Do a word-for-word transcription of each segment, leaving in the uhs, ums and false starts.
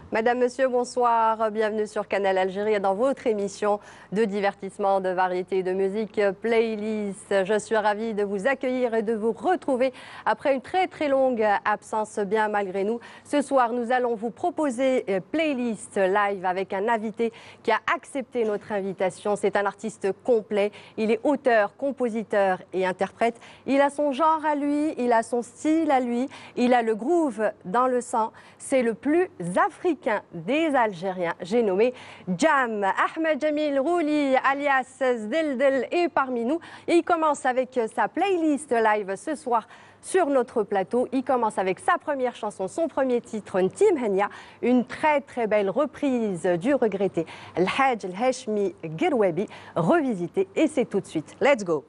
Madame, Monsieur, bonsoir. Bienvenue sur Canal Algérie et dans votre émission de divertissement, de variété et de musique Playlist. Je suis ravie de vous accueillir et de vous retrouver après une très très longue absence, bien malgré nous. Ce soir, nous allons vous proposer Playlist live avec un invité qui a accepté notre invitation. C'est un artiste complet. Il est auteur, compositeur et interprète. Il a son genre à lui, il a son style à lui, il a le groove dans le sang. C'est le plus africain des Algériens. J'ai nommé Jam. Ahmed Jamil Rouli, alias Zdeldel, est parmi nous. Et il commence avec sa playlist live ce soir sur notre plateau. Il commence avec sa première chanson, son premier titre, Ntim Henia, une très très belle reprise du regretté El Hadj El Hachmi Gerwabi, revisité. Et c'est tout de suite. Let's go.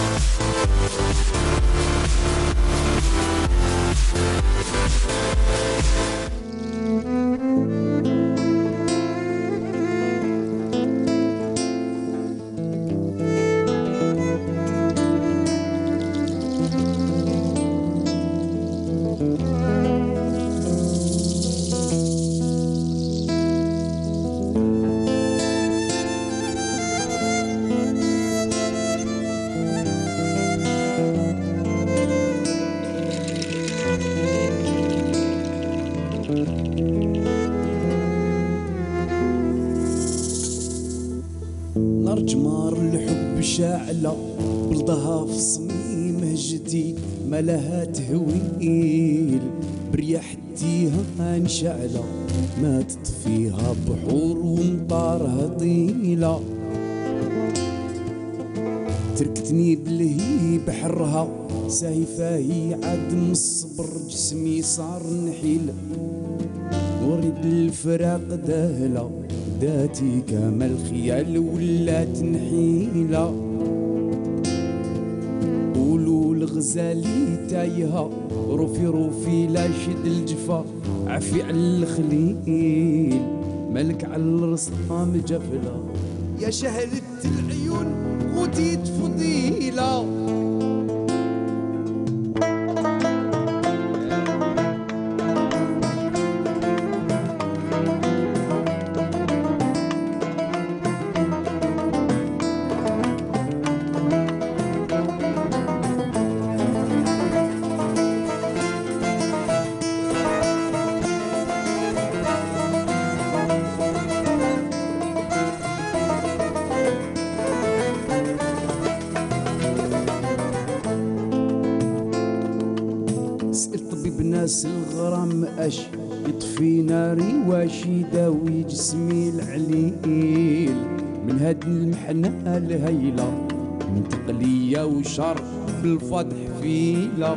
نار جمار الحب شاعلة بلدها في صميمه جديد ما لها تهويل برياح التيهان شعلة ما تطفيها بحور ومطارها طيلة تركتني بالهي بحرها سايفة هي عاد من الصبر جسمي صار نحيل ورد الفراق دهلة داتي كما الخيال ولات نحيلة قولوا الغزالي تايهة روفي روفي لا شد الجفا عفي على الخليل ملك على الرصام جفلة يا شهلة العيون غديت فضيلة ناس الغرام اش يطفي ناري واش يداوي جسمي العليل من هاد المحنة الهيلة من تقلية وشر بالفضح فيلة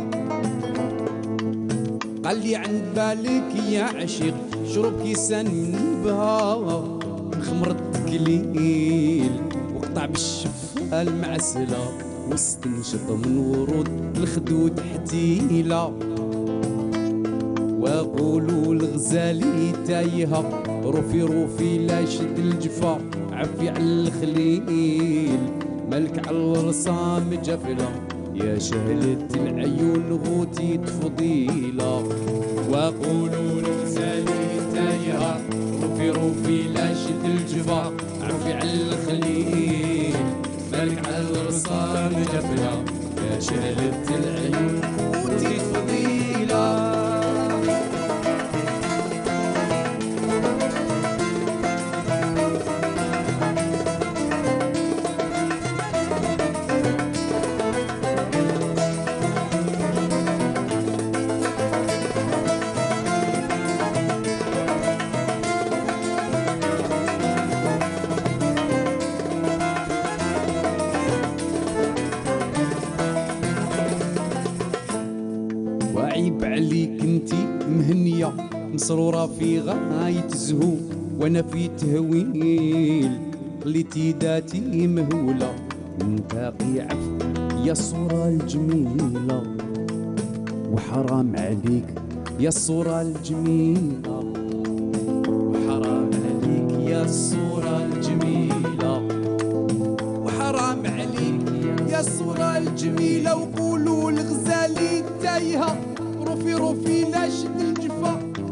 قال لي عند بالك يا عشيق شرب كيسان من بها خمر التكليل وقطع بالشفة المعسلة واستنشط من ورود الخدود حتيلة وقولوا الغزالي تايهة روفي روفي لا شد الجفا عفي على الخليل ملك على الرصام جفلة يا شهلة العيون غوتي تفضيلة وقولوا الغزالي تايهة روفي روفي لا شد الجفا عفي على الخليل ملك على الرصام جفلة يا شهلة العيون غوتي تفضيلة عيب عليك انتي مهنية مسرورة في غاية الزهو وانا في تهويل خليتي ذاتي مهولة نتاقي عف يا الصورة الجميلة وحرام عليك يا الصورة الجميلة وحرام عليك يا الصورة الجميلة وحرام عليك يا الصورة الجميلة وقولوا الغزالي تايهة روفي روفي لا شد الجفا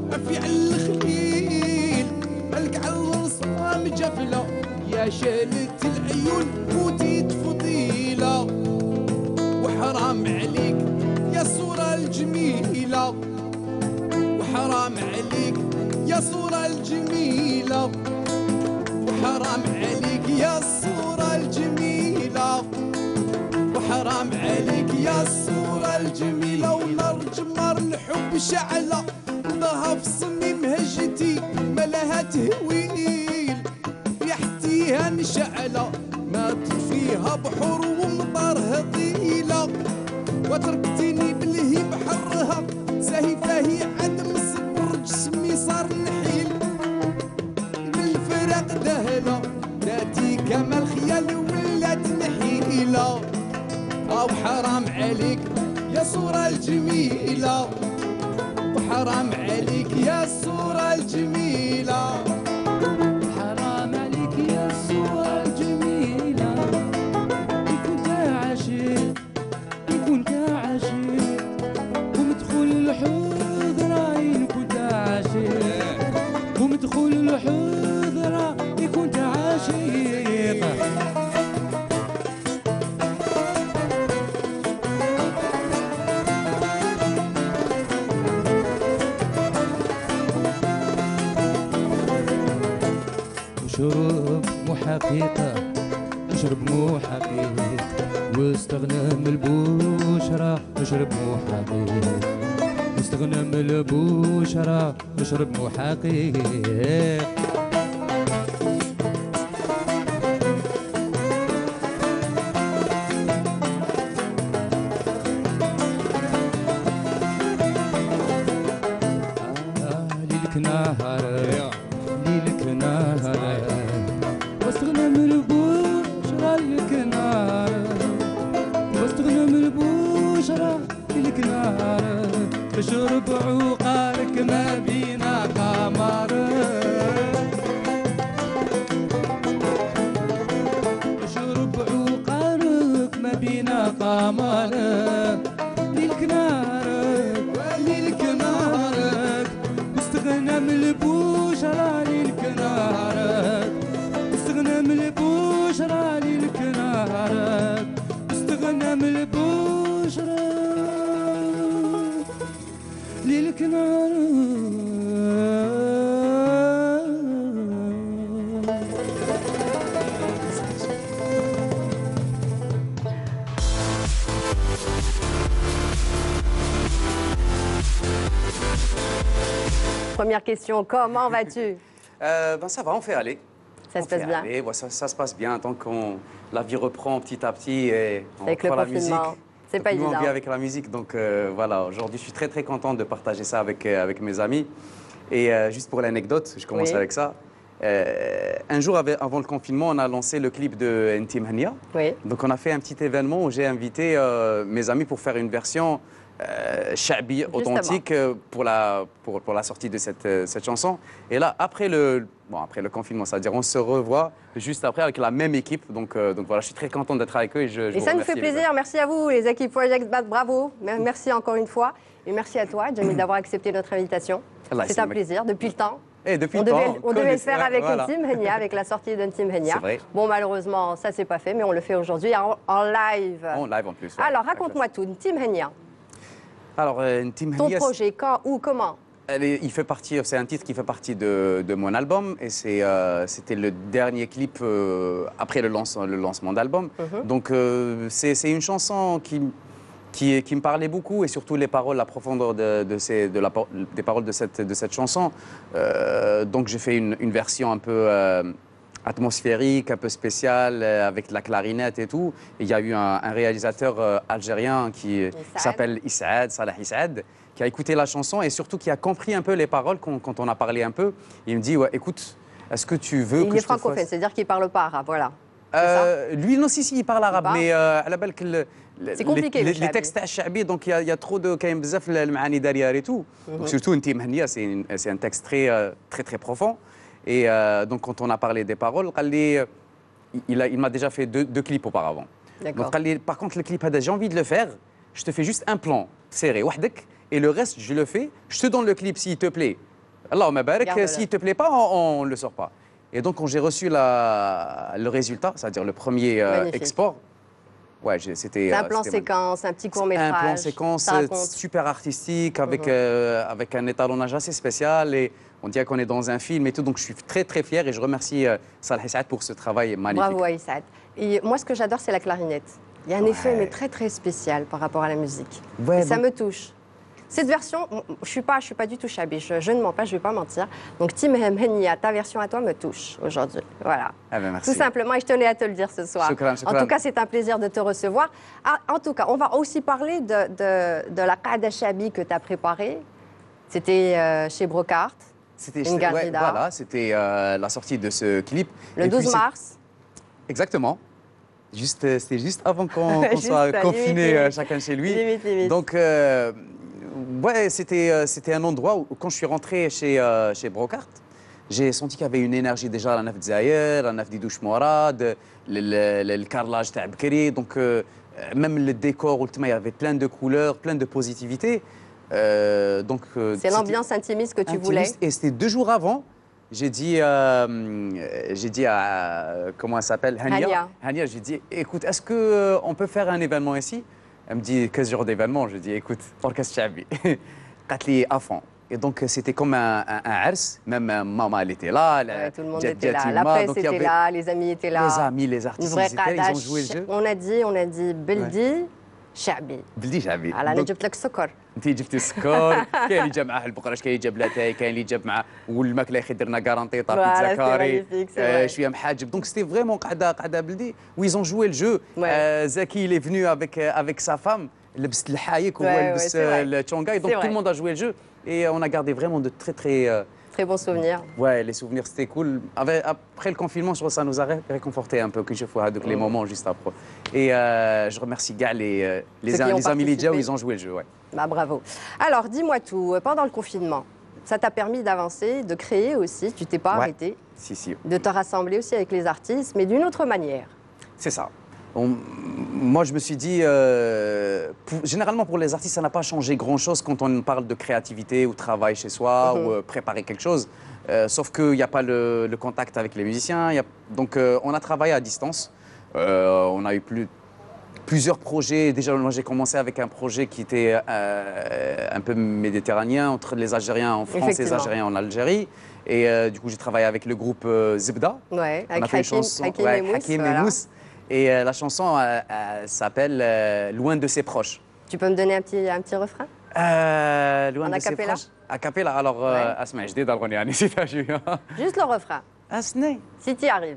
في على الخليل ملك على الرصام جفلة يا شالت العيون موتيت فضيلة وحرام عليك يا صورة الجميلة وحرام عليك يا صورة الجميلة وحرام عليك يا الصورة الجميلة وحرام عليك يا الصورة الجميلة ونار جمار الحب شعلة ضها في صميم هجتي ما لها تهويل ريحتيها نشعلة ما تطفيها بحور ومطار هطيلة وتركتيني بالهيب حرها سهيفة هي عدم الصبر جسمي صار نحيل بالفراق دهلة ذاتي كما الخيال ولات نحيلة أو حرام عليك يا صورة الجميلة وحرام عليك يا الصورة الجميلة حرام عليك يا الصورة الجميلة إن كنت عاشق إن كنت عاشق ومدخل الحضرة إن كنت عاشق ومدخل الحضرة إن كنت عاشق شرب مو حقيقة اشرب مو حقيقة واستغنى من البشرة اشرب مو حقيقة واستغنى من البشرة اشرب مو حقيقة ليلك نهار ليلك نهار واستغنى من البشرى لك نار واستغنى من البشرى لك نار اشرب عقارك ما بينا قمر اشرب عقارك ما بينا قمر ليلك نارك ليلك نارك واستغنى من البشرى ليلك نارك واستغنى من البشرى ليلك نارك واستغنى من البشرى ليلك نارك Première question, comment vas-tu? Euh, ben ça va, on fait aller. Ça on se passe fait bien. aller. Ouais, ça, ça se passe bien tant qu'on la vie reprend petit à petit et on Avec le reprend la musique. confinement, c'est pas Nous, évident. on vit avec la musique, donc euh, voilà. Aujourd'hui, je suis très très content de partager ça avec euh, avec mes amis. Et euh, juste pour l'anecdote, je commence Oui. avec ça. Euh, un jour av- avant le confinement, on a lancé le clip de Ntim Hania. Oui. Donc on a fait un petit événement où j'ai invité euh, mes amis pour faire une version euh, shabi authentique euh, pour la, pour, pour la sortie de cette, euh, cette chanson. Et là, après le, bon, après le confinement, c'est-à-dire on se revoit juste après avec la même équipe. Donc, euh, donc voilà, je suis très content d'être avec eux et je, je Et vous ça nous remercie, fait les plaisir. Merci à vous, les équipes Project Bat. Bravo. Merci encore une fois. Et merci à toi, Jamil, d'avoir accepté notre invitation. Allah C'est un yaslamik. plaisir depuis le temps. Et depuis On le temps, devait, on devait le connaissez- faire avec voilà. Ntim Hania, avec la sortie de Ntim Hania. C'est vrai. Bon, malheureusement, ça s'est pas fait, mais on le fait aujourd'hui en, en live. En live en plus. ouais. Alors, raconte-moi tout. Ntim Hania, Alors, euh, Ntim ton Hania, projet, quand, où, comment? Elle est- il fait partie, c'est un titre qui fait partie de, de mon album et c'est, euh, c'était le dernier clip euh, après le, lance- le lancement d'album. Mhm. Donc euh, c'est, c'est une chanson qui, qui, qui me parlait beaucoup et surtout les paroles, la profondeur de, de ces, de la, des paroles de cette, de cette chanson. Euh, donc j'ai fait une, une version un peu euh, atmosphérique, un peu spéciale euh, avec de la clarinette et tout. Et il y a eu un, un réalisateur euh, algérien qui, qui s'appelle Issaad, Salah Issaad, qui a écouté la chanson et surtout qui a compris un peu les paroles quand, quand on a parlé un peu. Il me dit, ouais, écoute, est-ce que tu veux Il que est je te francophone, fasse... c'est-à-dire qu'il parle pas arabe, voilà. Euh, lui, non, si, si, il parle arabe, parle mais euh, à la belle que le- le- C'est compliqué, les, le les, les shabi. textes shabi, donc il y, a- il y a trop de كاين بزاف المعاني derrière et tout. Donc, surtout Ntim Hania, c'est une- c'est un texte très, euh, très, très profond. Et euh, donc, quand on a parlé des paroles, قال لي- il, a- il m'a déjà fait deux, deux clips auparavant. D'accord. Donc, قال لي, par contre, le clip, هذا, j'ai envie de le faire, je te fais juste un plan serré, وحدك, et le reste, je le fais. Je te donne le clip s'il te plaît. Allahumma barak, Garde-le. s'il ne te plaît pas, on ne le sort pas. Et donc, quand j'ai reçu la, le résultat, c'est-à-dire le premier euh, Magnifique. export, ouais, j'ai- c'était. C'est un euh, plan c'était séquence, un petit court-métrage. un plan séquence Ça raconte. super artistique, avec, Mhm. euh, avec un étalonnage assez spécial. Et on dirait qu'on est dans un film et tout. Donc, je suis très, très fier et je remercie euh, Salah Saad pour ce travail magnifique. Bravo Aïssad. Et moi, ce que j'adore, c'est la clarinette. Il y a un Ouais. effet, mais très très spécial par rapport à la musique. Ouais, Et ça donc- me touche. Cette version, je suis pas, je suis pas du tout chabi. Je, je ne mens pas, je vais pas mentir. Donc Tim Henia, ta version à toi me touche aujourd'hui. Voilà. Ah ben, merci. Tout simplement, et je tenais à te le dire ce soir. Shukran, En shukran. tout cas, c'est un plaisir de te recevoir. Ah, en tout cas, on va aussi parler de, de, de la Qada Chabi que tu as préparée. C'était euh, chez Brocart, C'était Une ouais, galerie d'art. voilà, c'était euh, la sortie de ce clip. le Et puis, douze c'est- mars. Exactement. Juste, euh, c'était juste avant qu'on qu'on Juste soit ça, confinés limite, euh, limite. chacun chez lui. Limite, limite. Donc, euh, ouais, c'était euh, c'était un endroit où, quand je suis rentré chez, euh, chez Brocart, j'ai senti qu'il y avait une énergie déjà à la Naf Zaïr, à la Naf Didouche Mourad, le, le, le, le carrelage de Bekri. Donc, euh, même le décor, il y avait plein de couleurs, plein de positivité. Euh, donc, euh, C'est c'était l'ambiance intimiste que tu intimiste. voulais. Et c'était deux jours avant. J'ai dit, euh, j'ai dit à, comment elle s'appelle, Hania. Hania. Hania, j'ai dit, écoute, est-ce qu'on peut faire un événement ici? Elle me dit, quinze jours d'événement. Je dis, écoute, orchestre Chabi. Qatli à fond. Et donc, c'était comme un, un, un ars. Même euh, maman, elle était là. la- Ouais, tout le monde Jet- était là. Jet La Ilma. presse Donc, il y était avait là, les amis étaient là. Les amis, les Une artistes, vraie ils, étaient, là, ils ont Qada. joué le jeu. On a dit, on a dit Beldi, Chabi. Beldi Chabi. على انا Donc, جبت لك سكر. انت جبتي السكر، كاين اللي جاب معاه البقراش، كاين اللي جاب لاتاي، كاين اللي جاب معاه والماكله يا اخي درنا كارونتي طابيت Voilà, c'est زكاري magnifique, c'est آه، vrai. شويه محاجب. Donc c'était vraiment قعده قعده بلدي où ils ont joué le jeu. Ouais. Euh, Zaki il est venu avec euh, avec sa femme لبست الحايك Ouais, وهو ouais, لبس c'est vrai. le tchongaï. C'est Donc tout vrai. le monde a joué le jeu et on a gardé vraiment de très très euh, Très bon souvenir. ouais, les souvenirs c'était cool. Avec- après le confinement, je trouve que ça nous a ré- réconforté un peu que je vois donc les moments juste après. Et euh, je remercie Gal et euh, les, Ceux qui ont les amis Lydia où participé. ils ont joué le jeu, ouais. Bah, bravo. Alors, dis-moi tout. Pendant le confinement, ça t'a permis d'avancer, de créer aussi. Tu t'es pas Ouais. arrêté. Si si. De te rassembler aussi avec les artistes, mais d'une autre manière. C'est ça. On- moi, je me suis dit, euh, pour- généralement pour les artistes, ça n'a pas changé grand-chose quand on parle de créativité ou travail chez soi Mhm. ou euh, préparer quelque chose. Euh, sauf qu'il n'y a pas le, le contact avec les musiciens. il y a- donc, euh, on a travaillé à distance. Euh, on a eu plus, plusieurs projets. Déjà, moi, j'ai commencé avec un projet qui était euh, un peu méditerranéen, entre les Algériens en France et les Effectivement. Algériens en Algérie. Et euh, du coup, j'ai travaillé avec le groupe euh, Zebda. Ouais, On a avec fait une Hakim, chanson, Hakim ouais, et Mousse, Hakim et voilà. Mousse. Et euh, la chanson euh, euh, s'appelle euh, Loin de ses proches. Tu peux me donner un petit, un petit refrain? Euh, loin En de a ses cappella? proches. A cappella. Alors, Ouais. اسمع جديد الأغنية نسيتها شوية. Juste le refrain. أسني. Si tu y arrives.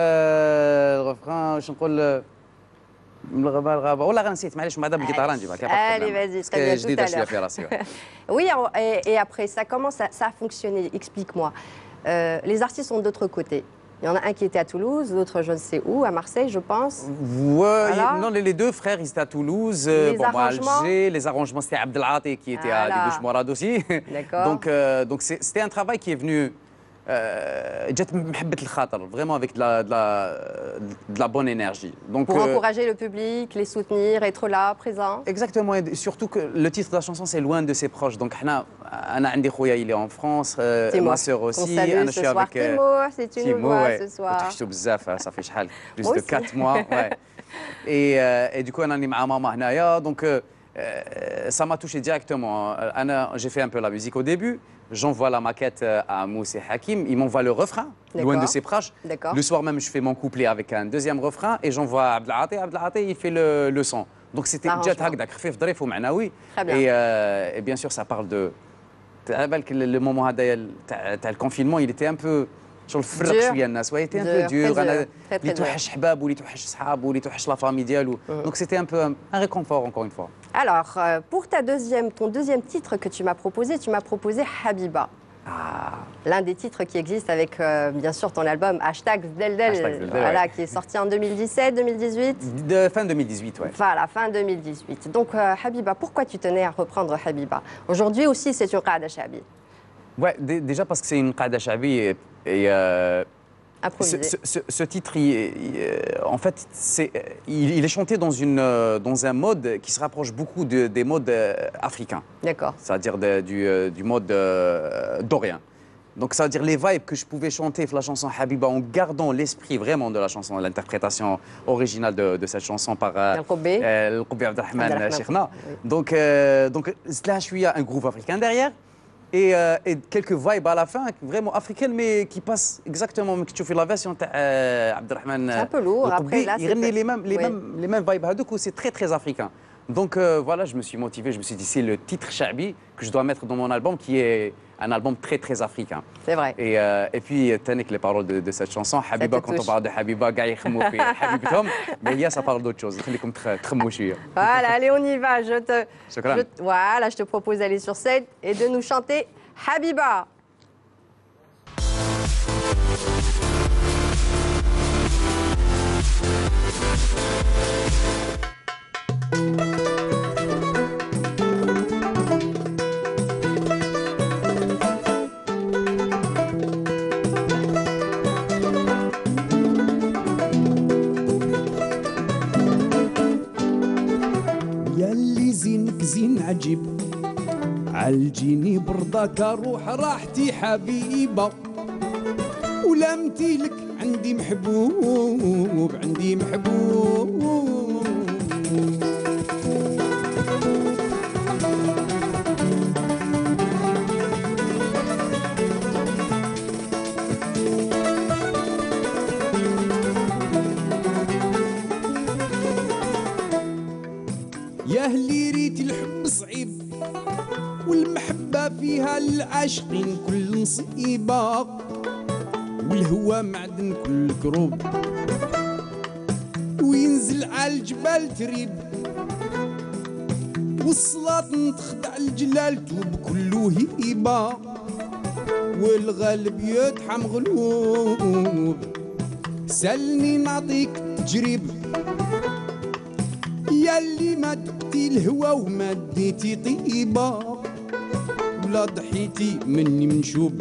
الغفران واش نقول من الغابة الغابة والله غير نسيت معليش بعدا بالجيتار نجيبها كاع pas de Allez, problème. vas-y, Parce très que bien, جديدة tout à شوية l'heure. في راسي. ouais. Oui, alors, et, et après, ça commence à, ça a fonctionné. Explique-moi. Euh, les artistes sont de l'autre côté. Il y en a un qui était à Toulouse, l'autre je ne sais où, à Marseille, je pense. Ouais, Voilà. non, les les deux frères, ils étaient à Toulouse. euh, Les bon, moi, arrangements Alger, les arrangements, c'était Abdelhati qui était à Voilà. Didouche Mourad aussi. D'accord. Donc, euh, donc c'est- c'était un travail qui est venu. euh, جات محبة الخاطر, vraiment avec de la, de la, de la bonne énergie. Donc, Pour euh, encourager le public, les soutenir, être là, présent. Exactement, et surtout que le titre de la chanson c'est Loin de ses proches. Donc, حنا- أنا عندي خويا, il est en France, euh, Timo, ma sœur qu'on aussi. salue أنا ce je suis soir. avec euh, Timo, si tu nous Timo, vois ouais. ce soir. وتحشتو بزاف, ça fait شحال plus Moi de aussi. quatre mois. Ouais. Et, euh, et du coup, أنا راني مع ماما هنايا. Donc, euh, euh, ça m'a touché directement. Euh, أنا- J'ai fait un peu la musique au début. J'envoie la maquette euh, à Mousse et Hakim. Ils m'envoient le refrain, Loin de D'accord. ses proches. D'accord. Le soir même, je fais mon couplet avec un deuxième refrain et j'envoie à Abdelhati. Abdelhati, il fait le, le son. Donc c'était L'arrangement. جات هكذاك خفيف ظريف ومعنوي. Très bien. Et, euh, et bien sûr, ça parle de. على بالك le le moment هذايا تاع تاع le confinement, il était un peu. شغل فرق Dur. شويه الناس, ouais, il était un Dur, peu dur. très أنا dur, très, très اللي dur. توحش حباب واللي توحش صحاب واللي توحش لا فامي ديالو. Donc c'était un peu un, un réconfort encore une fois. Alors, euh, pour ta deuxième, ton deuxième titre que tu m'as proposé, tu m'as proposé Habiba. Ah, L'un des titres qui existe avec, euh, bien sûr, ton album Hashtag Zdeldel, Hashtag Zdeldel, voilà, ouais. qui est sorti en deux mille dix-sept, deux mille dix-huit. de fin deux mille dix-huit, ouais. Voilà, fin deux mille dix-huit. Donc, euh, Habiba, pourquoi tu tenais à reprendre Habiba? Aujourd'hui aussi, c'est une Qada Shabi, Ouais, dé- déjà parce que c'est une qada shabi et, et, euh, ce, improvisée. ce- ce- ce titre, il- il- euh, en fait, c'est, il, il est chanté dans, une, euh, dans un mode qui se rapproche beaucoup de- des modes euh, africains, D'accord. c'est-à-dire de- du, euh, du mode euh, dorien. Donc, ça veut dire les vibes que je pouvais chanter la chanson Habiba en gardant l'esprit vraiment de la chanson, l'interprétation originale de, de cette chanson par Al-Qoubi Al-Qoubi Abdelrahman Cheikhna. Donc, euh, donc là, je suis un groove africain derrière et, euh, et quelques vibes à la fin, vraiment africaines, mais qui passent exactement. Mais tu fais la version d'Abdelrahman. C'est un peu lourd. Après, là, c'est les mêmes, les, oui. mêmes, les mêmes vibes. Du coup, c'est très, très africain. Donc euh, voilà, je me suis motivé, je me suis dit, c'est le titre Sha'bi que je dois mettre dans mon album, qui est un album très très africain. C'est vrai. Et, euh, et puis, Tanik, les paroles de, de cette chanson, Habiba, quand on parle de Habiba, mais il y a ça parle d'autre chose. Voilà, allez, on y va. Je te, je, voilà, je te propose d'aller sur scène et de nous chanter Habiba. زين عجيب عالجيني برضاك روح راحتي حبيبة ولمتي لك عندي محبوب عندي محبوب يا هلي ريت الحب صعيب والمحبة فيها العاشقين كل نصيبة والهوى معدن كل كروب وينزل على الجبال تريب والصلاة تخدع الجلال توب كله هيبة والغالب يدحم غلوب سلني نعطيك تجريب ياللي ما دقتي الهوى وما ديتي طيبة ولا ضحيتي مني منشوب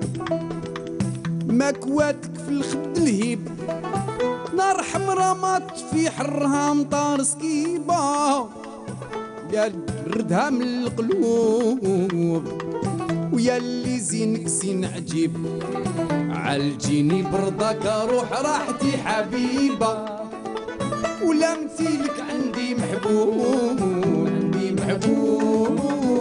مكواتك في الخد الهيب نار حمرا ما تطفي حرها مطار سكيبة يا ردها من القلوب وياللي زينك زين عجيب عالجيني برضاك روح راحتي حبيبة ولمتي لك عندي محبوب عندي محبوب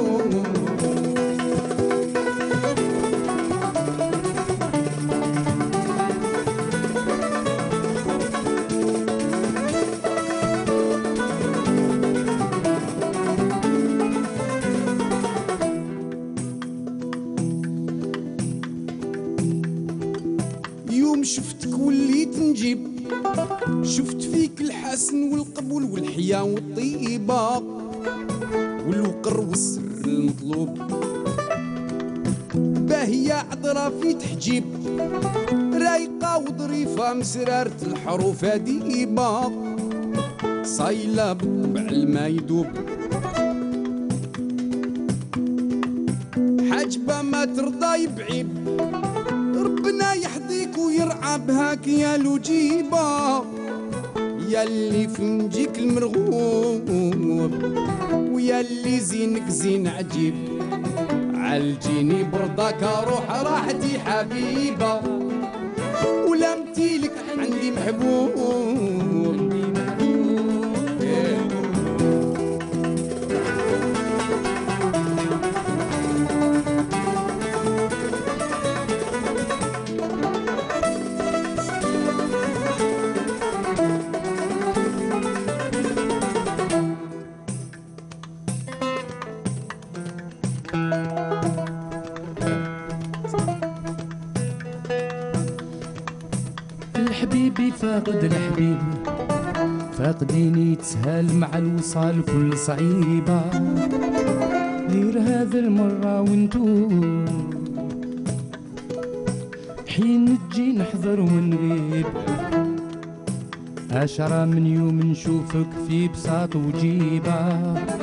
يوم شفتك وليت نجيب شفت فيك الحسن والقبول والحياة والطيبة والوقر والسر المطلوب باهية عذرة في تحجيب رايقة وظريفة مسرارة الحروف ديبة صايلة بالطبع الما يدوب حاجبة ما ترضى يبعيب ربنا يحظيك ويرعى بهاك يا لجيبة ياللي في نجيك المرغوب وياللي زينك زين عجيب عالجيني برضاك روح راحتي حبيبة ولمتي لك عندي محبوب الحبيبي فاقد الحبيب فاقديني تسهل مع الوصال كل صعيبة غير هذا المرة وانتو حين نجي نحضر ونغيب عشرة من يوم نشوفك في بساط وجيبة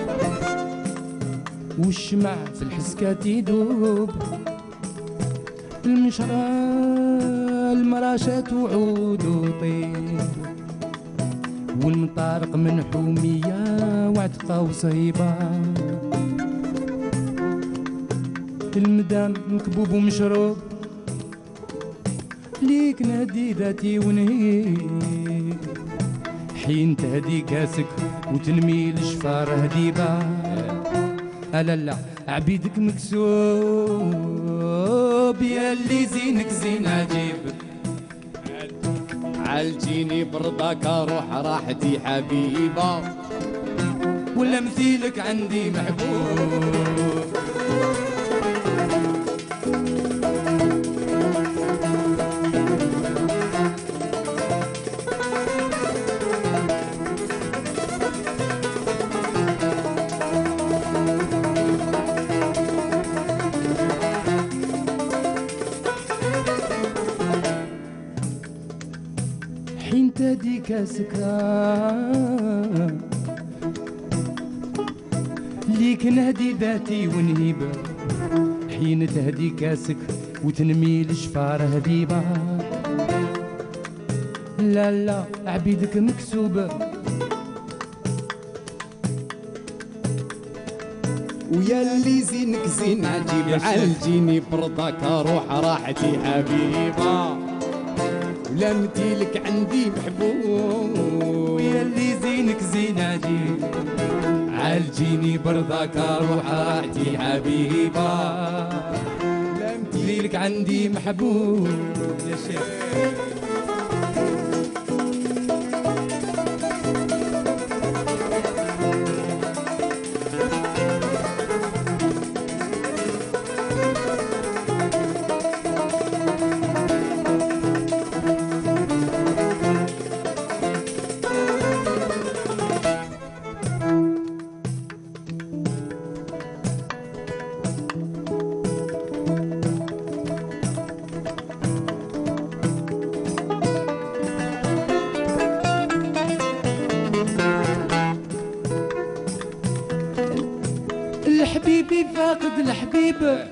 والشمع في الحسكات يدوب المشرى المراشات وعود وطيب والمطارق من حومية وعتقة وصيبة المدام مكبوب ومشروب ليك نهدي ذاتي ونهي حين تهدي كاسك وتنمي الشفار هديبة. ألا لا عبيدك مكسوب يا اللي زينك زين عجيب. عالجيني برضاك روح راحتي حبيبة ولا مثيلك عندي محبوب. حين تهدي كاسك ليك نهدي ذاتي ونهيبة. حين تهدي كاسك وتنمي الشفار هبيبة. لا لا عبيدك مكسوبة ويا اللي زينك زين عجيب. عالجيني برضاك روح راحتي حبيبة ولا مثيلك عندي محبوب. يا اللي زينك زين عجيب. عالجيني برضاك روح راحتي حبيبة ولا مثيلك ليك عندي محبوب. يا شيخ الحبيبي فاقد الحبيب.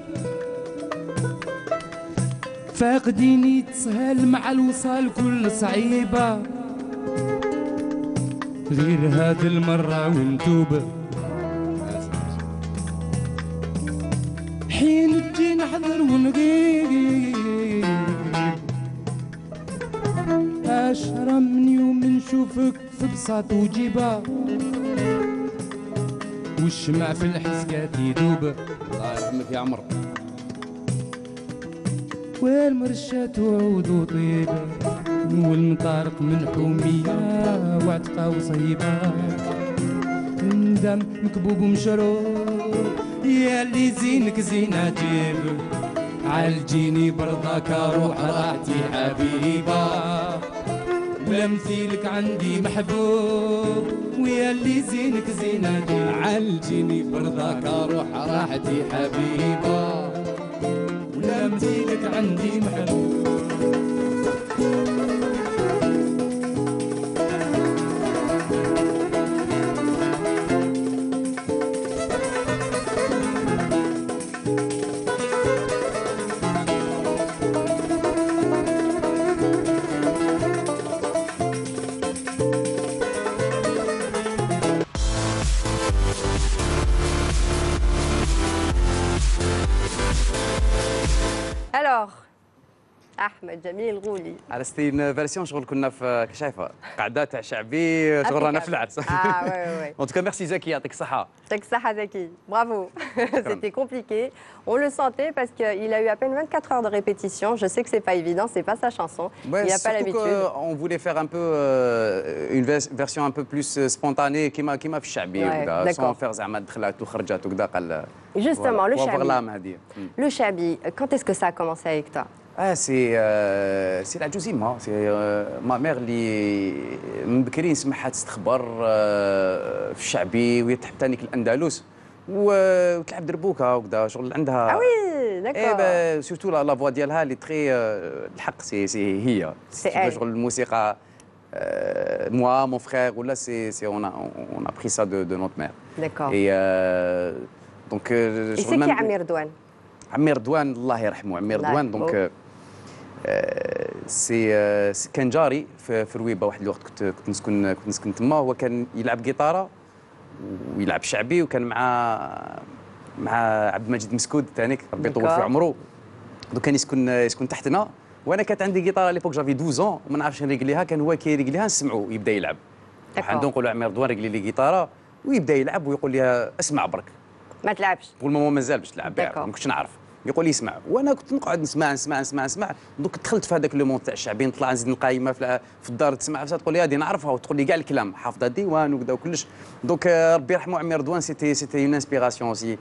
فاقديني تسهل مع الوصال كل صعيبة. غير هاد المرة ونتوب. حين تجي نحضر ونغيب. أشرى من يوم نشوفك في بساط وجيبة. والشمع في الحسكات يدوب. الله يرحمك يا عمر. والمرشات وعود وطيبة. والمطارق من حومية وعتقة وصيبة. ندم مكبوب ومشروب يا اللي زينك زين عجيب. عالجيني برضاك روح راحتي حبيبة ولا مثيلك عندي محبوب. ويا اللي زينك زين عجيب. عالجيني برضاك روح راحتي حبيبة ولا مثيلك عندي محبوب. Alors, احمد جميل غولي على ستين فيرسيون شغل كنا في كشايفه قعده تاع شعبي شغل رانا في العرس. Ah ouais, ouais. En tout cas, merci Zaki, يعطيك الصحة. Tek Saha Zaki, bravo. C'était compliqué. On le sentait parce qu'il a eu à peine vingt-quatre heures de répétition. Je sais que c'est pas évident, c'est pas sa chanson. Ouais, il n'a pas l'habitude. On voulait faire un peu euh, une version un peu plus spontanée كيما كيما في الشعبي وكذا sans faire زعما دخلات وخرجات وكذا قال. Justement, le chabi. Le chabi, quand est-ce que ça a commencé avec toi? Ah, c'est euh, c'est la Jouzima, c'est euh, ma mère اللي من بكري نسمعها تستخبر euh, في الشعبي وهي تحب تانيك الأندلس وتلعب دربوكا وكذا شغل عندها. Ah oui, d'accord. ايه سورتو لا فوا ديالها اللي تري الحق سي سي هي شغل الموسيقى. Moi, mon frère, ou là, c'est, c'est, on, a, on a pris ça de, de notre mère. D'accord. Et euh, donc. Euh, Et c'est qui Amir Douane? Amir Douane, Allah yarhamou, Amir Douane. Donc, euh, c'est كان جاري في في رويبه واحد الوقت كنت كنت نسكن كنت نسكن تما. هو كان يلعب جيتاره ويلعب شعبي وكان مع مع عبد المجيد مسكود ثاني ربي يطول في عمره. دوك كان يسكن يسكن تحتنا وانا كانت عندي جيتار على ليبوك جافي اثنا عشر وما نعرفش نريقليها، كان هو كيريقليها نسمعو يبدا يلعب. عنده نقولوا عمي رضوان رجلي لي جيتاره ويبدا يلعب ويقول لي اسمع برك ما تلعبش بول المومون مازال باش تلعب ما كنتش نعرف. يقول لي اسمع وانا كنت نقعد نسمع نسمع نسمع نسمع دوك دخلت في هذاك لو مون تاع الشعبي، نطلع نزيد نلقى يما في الدار تسمع تقول لي هذه نعرفها وتقول لي كاع الكلام حافظه الديوان وكذا وكلش. دونك ربي يرحمه عمي رضوان سيتي سيتي اون انسبيراسيون اوسي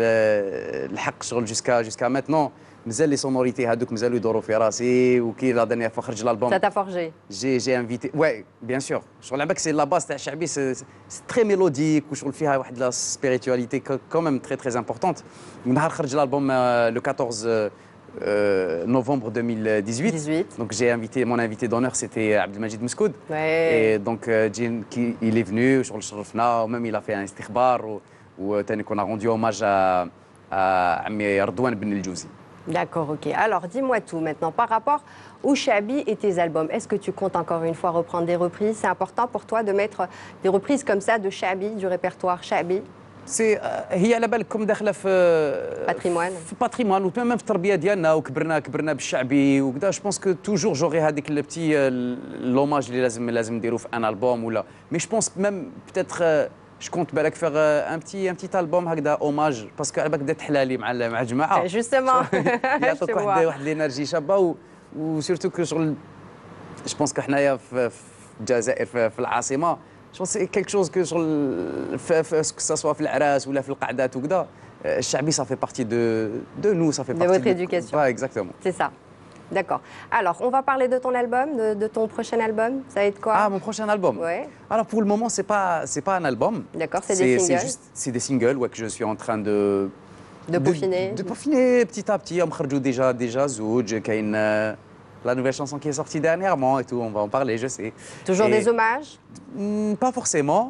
الحق شغل جوسكا جوسكا ماتنون مازال لي سونوريتي هذوك مازالوا يدوروا في راسي. وكي لا دانيير فوا خرج الالبوم سا فورجي جي جي انفيتي وي بيان سور شغل على بالك سي لا باس تاع الشعبي سي تري ميلوديك وشغل فيها واحد لا سبيريتواليتي كوميم تري تري امبورطونت. ونهار خرج الالبوم لو أربعطاش novembre deux mille dix-huit. Donc j'ai invité mon invité d'honneur c'était Abdelmajid Mouskoud. Ouais. Et donc Jin qui il est venu sur le شرفنا même il a fait un استخبار وثاني qu'on a rendu hommage à à عمي رضوان بن الجوزي. D'accord, ok. Alors, dis-moi tout maintenant par rapport au Chabi et tes albums. Est-ce que tu comptes encore une fois reprendre des reprises? C'est important pour toi de mettre des reprises comme ça de Chabi, du répertoire Chabi? سي هي على بالكم داخله في باتريموان في باتريموان وميم في التربيه ديالنا وكبرنا كبرنا بالشعبي وكذا. جو بونس كو توجور جوغي هذيك البتي لوماج اللي لازم لازم نديرو في ان البوم ولا مي جو بونس ميم بتاتر جو كونت بالك فيغ ان بتي ان بتي البوم هكذا اوماج باسكو على بالك بدات تحلالي مع مع الجماعه جوستومون يعطوك واحد واحد الانرجي شابه وسيرتو كو شغل جو بونس كو حنايا في الجزائر في العاصمه جو سي كيلك شوز كو شغل كو سوا في العراس ولا في القعدات وكذا الشعبي ça fait partie de de nous ça fait partie de votre éducation. Ouais, exactement. C'est ça. D'accord. Alors, on va parler de ton album, de, de ton prochain album. Ça va être quoi? Ah, mon prochain album. Ouais. Alors pour le moment, c'est pas c'est pas un album. D'accord, c'est des singles. C'est juste c'est des singles ouais, que je suis en train de de peaufiner. De, de peaufiner petit à petit. On خرجوا déjà déjà Zouj, كاين la nouvelle chanson qui est sortie dernièrement et tout, on va en parler, je sais. Toujours et, des hommages? mm, Pas forcément.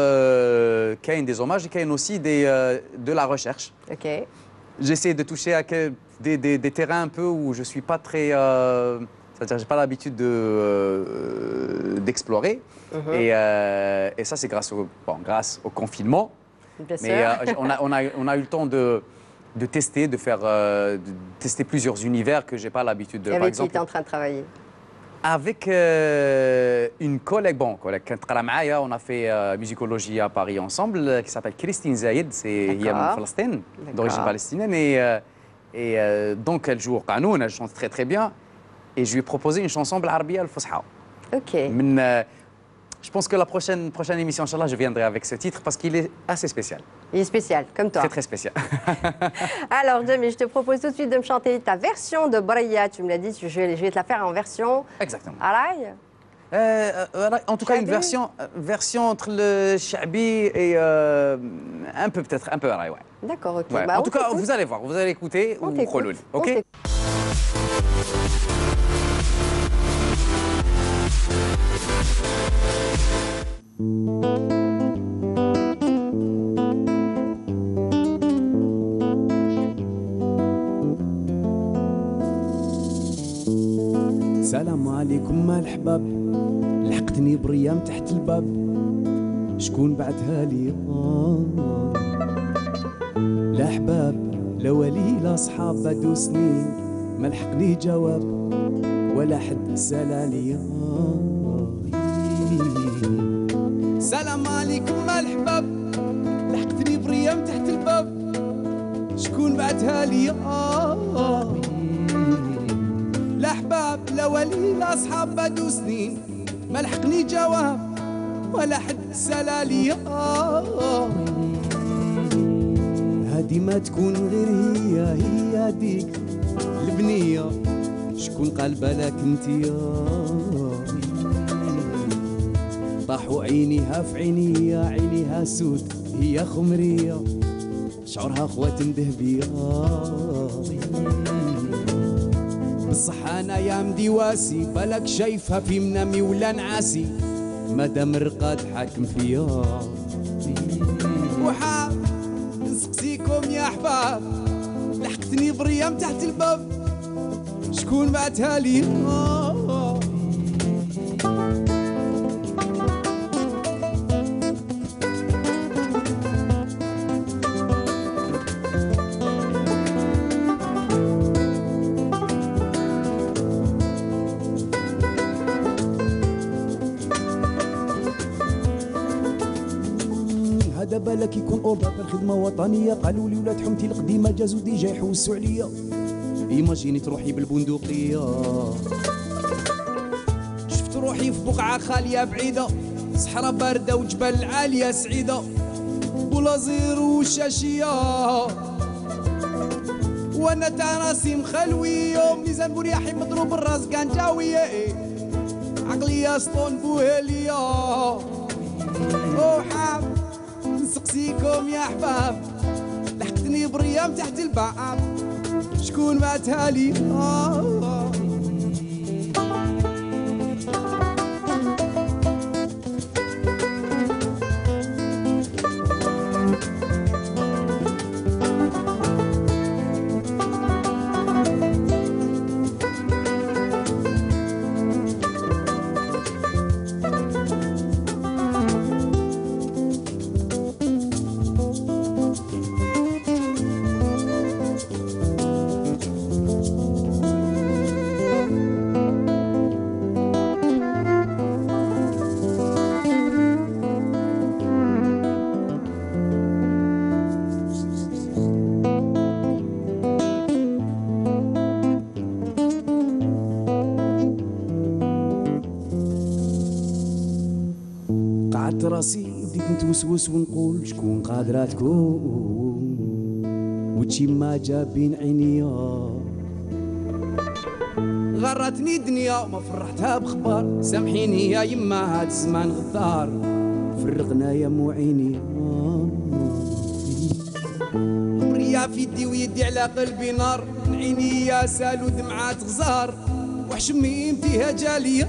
Euh, qu'il y a des hommages et qu'il y a aussi des, euh, de la recherche. Ok. J'essaie de toucher à que, des, des, des terrains un peu où je ne suis pas très... Euh, c'est-à-dire que je n'ai pas l'habitude de, euh, d'explorer. Mm-hmm. et, euh, et ça, c'est grâce au, bon, grâce au confinement. Bien Mais euh, on, a, on, a, on a eu le temps de... de tester, de faire, euh, de tester plusieurs univers que j'ai pas l'habitude de. Et avec par exemple, qui tu es en train de travailler? Avec euh, une collègue, bon, collègue on a fait euh, musicologie à Paris ensemble, qui s'appelle Christine Zayed, c'est Yemen Palestine, d'origine palestinienne, et, euh, et euh, donc elle joue au qanoun, elle chante très très bien, et je lui ai proposé une chanson بالعربية الفصحى. Ok. من, euh, Je pense que la prochaine, prochaine émission, Inch'Allah, je viendrai avec ce titre parce qu'il est assez spécial. Il est spécial, comme toi. Très, très spécial. Alors, Jamie, je te propose tout de suite de me chanter ta version de Braya. Tu me l'as dit, je vais, je vais te la faire en version... Exactement. Araï euh, euh, En tout cas, une version, version entre le Shabi et euh, un peu, peut-être, un peu Araï, ouais. D'accord, ok. Ouais. Bah, en tout cas, vous allez voir, vous allez écouter on ou Kholoul. Ok. السلام عليكم مع الحباب لحقتني بريام تحت الباب شكون بعتها لي آه. لا حباب لا ولي لا صحاب بدو سنين ما لحقني جواب ولا حد سالالي آه. السلام عليكم مع الحباب لحقتني بريام تحت الباب شكون بعتها لي آه. لا حباب لا ولي لا صحاب بدو سنين ما لحقني جواب ولا حد سالالي آه. هادي ما تكون غير هي هي ديك البنية شكون قال بالك انتيا طاحوا عينيها في عينيا عينيها سود هي خمرية شعورها خوات ذهبية بصح انا يا مديواسي بالك شايفها في منامي ولا نعاسي مادام الرقاد حاكم فيا وحاب نسقسيكم يا احباب لحقتني بريام تحت الباب شكون بعتها لي آه. كيكون اوردر الخدمه وطنيه قالوا لي ولاد حمتي القديمه جازو ديجا يحوسوا عليا ايماجيني تروحي بالبندقيه شفت روحي في بقعه خاليه بعيده صحراء بارده وجبال عاليه سعيده بولازير وشاشيه وانا تاع راسي مخلويه ميزان بورياحي مضروب الراس كانجاويه عقليه سطون بوهليه وحاب نسقسيكم يا احباب لحقتني بريام تحت الباب شكون بعتها لي آه قعدت راسي بديت نتوسوس ونقول شكون قادرة تكون وتشي ما جا بين عينيا غرتني الدنيا وما فرحتها بخبار سامحيني يا يما هاد الزمان غدار فرقنا يا مو عيني عمريا في يدي ويدي على قلبي نار من عيني يا سالو دمعات غزار وحشميمتيها جالية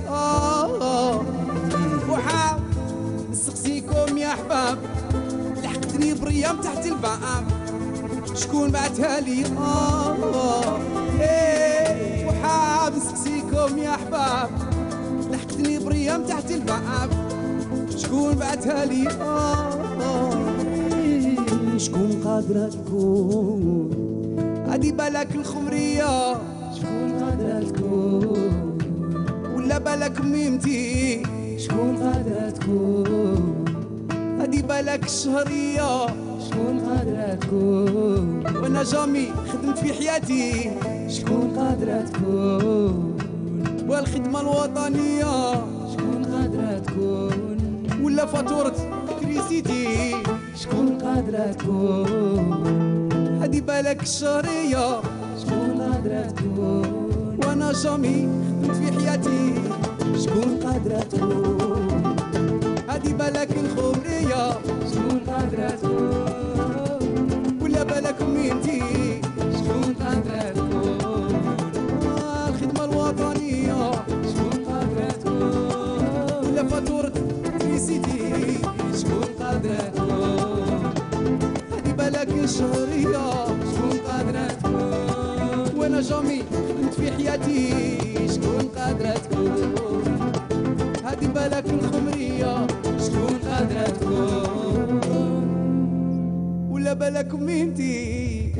وحاول نسقسيكم يا احباب لحقتني بريام تحت الباب شكون بعتها لي آه إيه وحاب نسقسيكم يا احباب لحقتني بريام تحت الباب شكون بعتها لي آه إيه شكون قادرة تكون هادي بالك الخمرية شكون قادرة تكون ولا بالك ميمتي شكون قادرة تكون هادي بالك الشهرية شكون قادرة تكون وانا جامي خدمت في حياتي شكون قادرة تكون والخدمة الوطنية شكون قادرة تكون ولا فاتورة كريسيتي شكون قادرة تكون هادي بالك الشهرية شكون قادرة تكون وانا جامي خدمت في حياتي شكون قادرة تكون هادي بالك الخمرية شكون قادرة تكون ولا بالك مينتي شكون قادرة تكون آه الخدمة الوطنية شكون قادرة تكون ولا فاتورة تريسيتي شكون قادرة تكون هادي بالك الشهرية شكون قادرة تكون وانا جامي خدمت في حياتي شكون قادرة تكون هادي بالك الخمرية شكون قادرة تكون ولا بالك ميمتي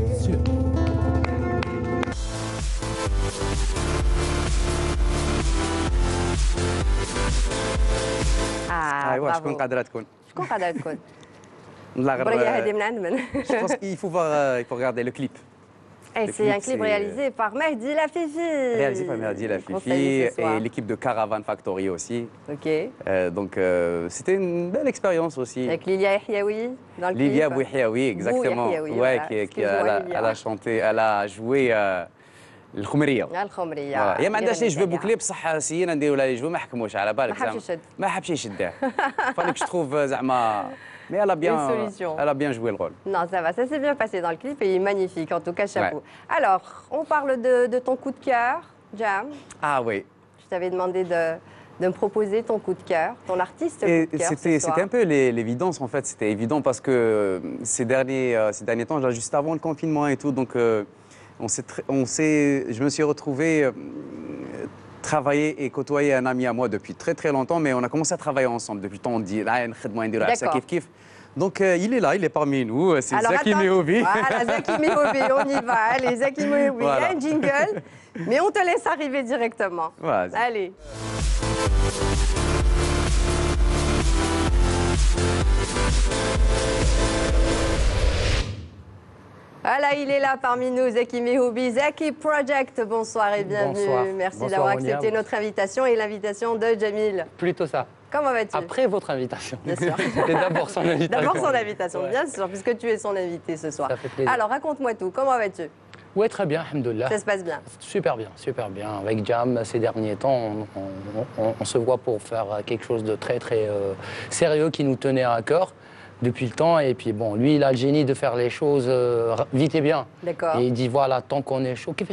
آه ايوا برافو. شكون قادرة تكون شكون قادرة تكون؟ لا غير بريا هذه من عند من؟ Je pense qu'il faut voir, euh, il faut regarder le clip. Et Le c'est un clip, clip c'est- réalisé par Mehdi Lafifi. Réalisé par Merdi La Qu'on Fifi salue ce soir. et l'équipe de Caravan Factory aussi. Ok. Euh, donc euh, c'était une belle expérience aussi. Avec Lilia Yahyaoui dans le Lilia clip. Bouhiaoui, exactement. Bouhiaoui, Ouais, voilà. qui, qui- Excuse-moi, elle, a, Lilia. elle a chanté, elle a joué euh, الخمرية. الخمرية. Voilà. هي ما عندهاش لي اللي جوي غنيت بوكلي بصح سينا نديروا لها لي جوي ما حكموش على بالك ما حبش زعما. يشد. ما حبش يشدها. فانك تروف زعما mais elle a bien Une solution. elle a bien joué le rôle. Non, ça va, ça s'est bien passé dans le clip et il est magnifique, en tout cas, chapeau. Alors, on parle de, de ton coup de cœur, Jam. Ah oui. Je t'avais demandé de, de me proposer ton coup de cœur, ton artiste Et coup de cœur c'était ce soir. c'était un peu l'é- l'évidence en fait, c'était évident parce que ces derniers, euh, ces derniers temps, là, juste avant le confinement et tout, donc euh, on s'est tr- on s'est- je me suis retrouvé euh, travailler et côtoyer un ami à moi depuis très très longtemps, mais on a commencé à travailler ensemble depuis le temps, on dit ah, نخدموا نديروا عفسة D'accord. كيف كيف. Donc euh, il est là, il est parmi nous, c'est Alors, Zaki attends. Mehobi. Voilà, Zaki Mehobi, on y va. Allez, Zaki Mehobi, il y a Voilà. un jingle, mais on te laisse arriver directement. Vas-y. Allez. Voilà, il est là parmi nous, Zaki Mehoubi, Zaki Project. Bonsoir et bienvenue. Bonsoir. Merci Bonsoir, d'avoir Monia. accepté notre invitation et l'invitation de Jamil. Plutôt ça. Comment vas-tu? Après votre invitation. Bien sûr. C'était d'abord son invitation. D'abord son invitation, Ouais. bien sûr, puisque tu es son invité ce soir. Ça fait plaisir. Alors, raconte-moi tout. Comment vas-tu? Oui, très bien, alhamdoulilah. Ça se passe bien. Super bien, super bien. Avec Jam, ces derniers temps, on, on- on- on se voit pour faire quelque chose de très, très euh, sérieux qui nous tenait à cœur depuis le temps. Et puis, bon, lui, il a le génie de faire les choses euh, vite et bien. D'accord. Et il dit, voilà, tant qu'on est chaud,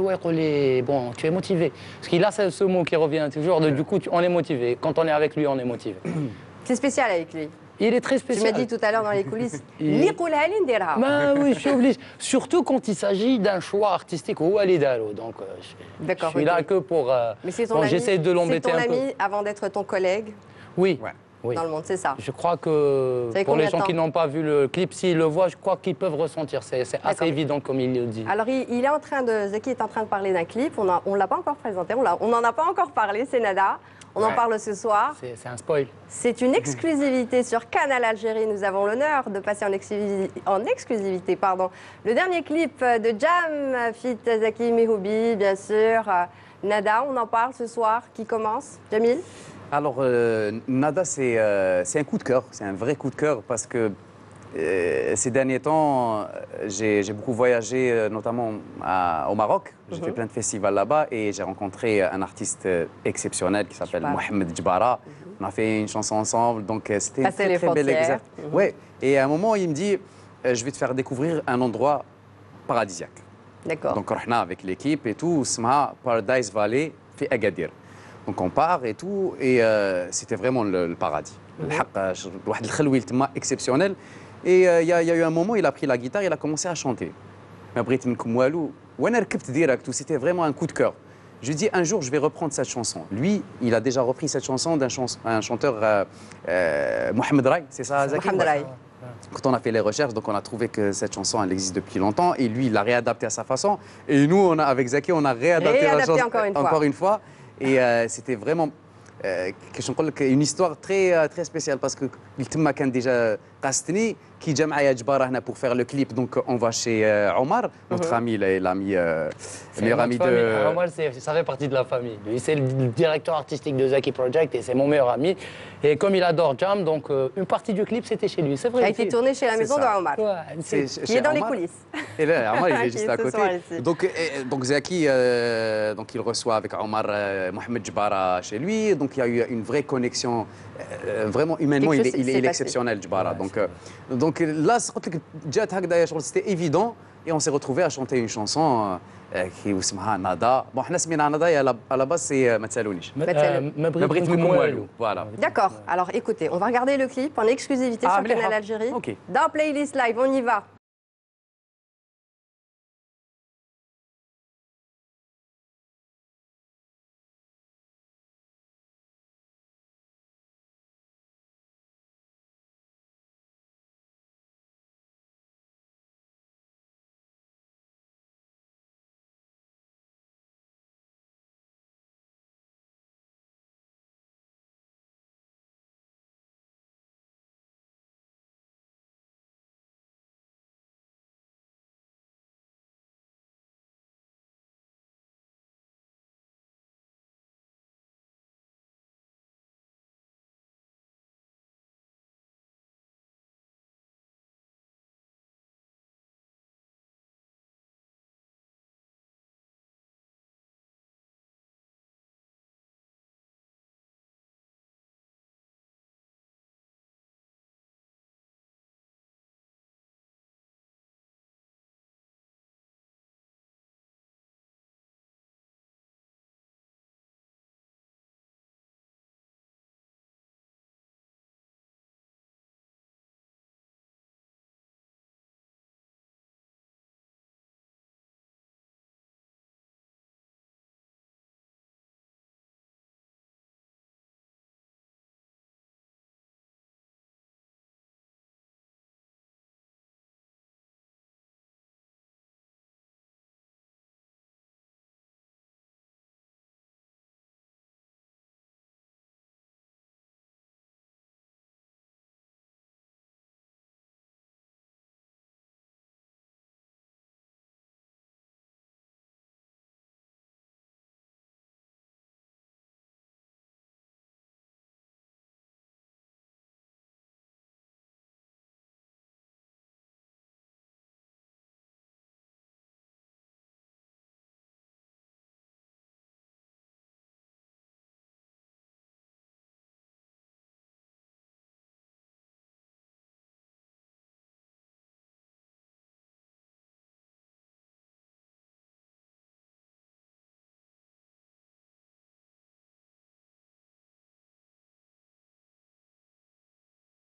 bon, tu es motivé. Parce qu'il a ce, ce mot qui revient toujours, de, du coup, tu- on est motivé. Quand on est avec lui, on est motivé. C'est spécial avec lui. Il est très Tu spécial. m'as dit tout à l'heure dans les coulisses. Il- Li qoulha li ndira. Ben oui, je suis obligé. Surtout quand il s'agit d'un choix artistique ou Alidalo. Donc, euh, je, D'accord, je suis ok. là que pour. euh, Mais c'est ton bon, ami. j'essaie de l'embêter C'est un ton peu. ami avant d'être ton collègue Oui, Ouais. oui. dans le monde, c'est ça. Je crois que Ça fait pour les combien de gens temps qui n'ont pas vu le clip, s'ils le voient, je crois qu'ils peuvent ressentir. C'est c'est assez D'accord. évident comme il le dit. Alors, il, il est en train de, Zaki est en train de parler d'un clip. On ne l'a pas encore présenté. On n'en a pas encore parlé. C'est Nada. On en Ouais. parle ce soir. C'est c'est un spoil. C'est une exclusivité sur Canal Algérie. Nous avons l'honneur de passer en exclusivité, en exclusivité pardon, le dernier clip de Jam, fit Zaki Mehoubi, bien sûr. Euh, Nada, on en parle ce soir. Qui commence? Jamil? Alors, euh, Nada, c'est euh, c'est un coup de cœur, c'est un vrai coup de cœur parce que euh, ces derniers temps, euh, j'ai j'ai beaucoup voyagé, euh, notamment à- au Maroc. J'ai fait plein de festivals là-bas et j'ai rencontré un artiste euh, exceptionnel qui s'appelle Djbara. Mohamed Djbara. On a fait une chanson ensemble, donc euh, c'était une Passer très, les très belle frontières. exercice. Ouais. Et à un moment, il me dit, euh, je vais te faire découvrir un endroit paradisiaque. D'accord. Donc, on est avec l'équipe et tout, اسمها Paradise Valley في Agadir. Donc, on part et tout, et euh, c'était vraiment le, le paradis. الحق، ش- واحد الخلوي تما exceptionnel. Et euh, il y, a- il y a eu un moment, il a pris la guitare, il a commencé à chanter. ما بغيت منكم والو، وانا ركبت direct, c'était vraiment un coup de cœur. Je lui dis un jour je vais reprendre cette chanson. Lui, il a déjà repris cette chanson d'un chans- un chanteur euh, euh, Mohamed Rai, c'est ça Zaki? Mohamed Rai. Quand on a fait les recherches, donc on a trouvé que cette chanson, elle existe depuis longtemps. Et lui, il l'a réadaptée à sa façon. Et nous, on a, avec Zaki, on a réadapté, la Réadapté chanson encore une fois. encore une fois. Et euh, c'était vraiment euh, que je نقول لك une histoire très, euh, très spéciale parce que تما كان déjà قاستني كي جا معايا جبارة هنا pour faire le clip. Donc on va chez euh, Omar, notre ami, l'ami, euh, le meilleur ami Notre famille. de... Alors, moi, c'est- ça fait partie de la famille. Lui, c'est le directeur artistique de Zaki Project et c'est mon meilleur ami. Et comme il adore Jam, donc euh, une partie du clip, c'était chez lui. C'est vrai. A été tourné chez la c'est maison ça. de Omar, Ouais, C'est- c'est- qui chez est dans les Omar. coulisses. Et là, Omar, il est Qui juste est à ce côté. soir ici. Donc, et- donc Zaki, euh, donc il reçoit avec Omar euh, Mohamed Djbara chez lui. Donc il y a eu une vraie connexion, euh, vraiment humainement, Quelque il est, chose il est- s'est il est passé. exceptionnel Djbara. Ouais, donc, c'est euh, donc là, قلت لك جات هكذا شغل, c'était évident. Et on s'est retrouvé à chanter une chanson euh, qui اسمها نادا. Bon, احنا سمينا نادا et à la, à la base c'est euh, ما تسالونيش. ما- Mathieu. euh, ما ما بغيت بغيت منكم منكم والو. والو. Voilà. D'accord. Alors écoutez, on va regarder le clip en exclusivité Ah, sur مليحة. Canal Algérie. Ok. Dans Playlist Live, on y va.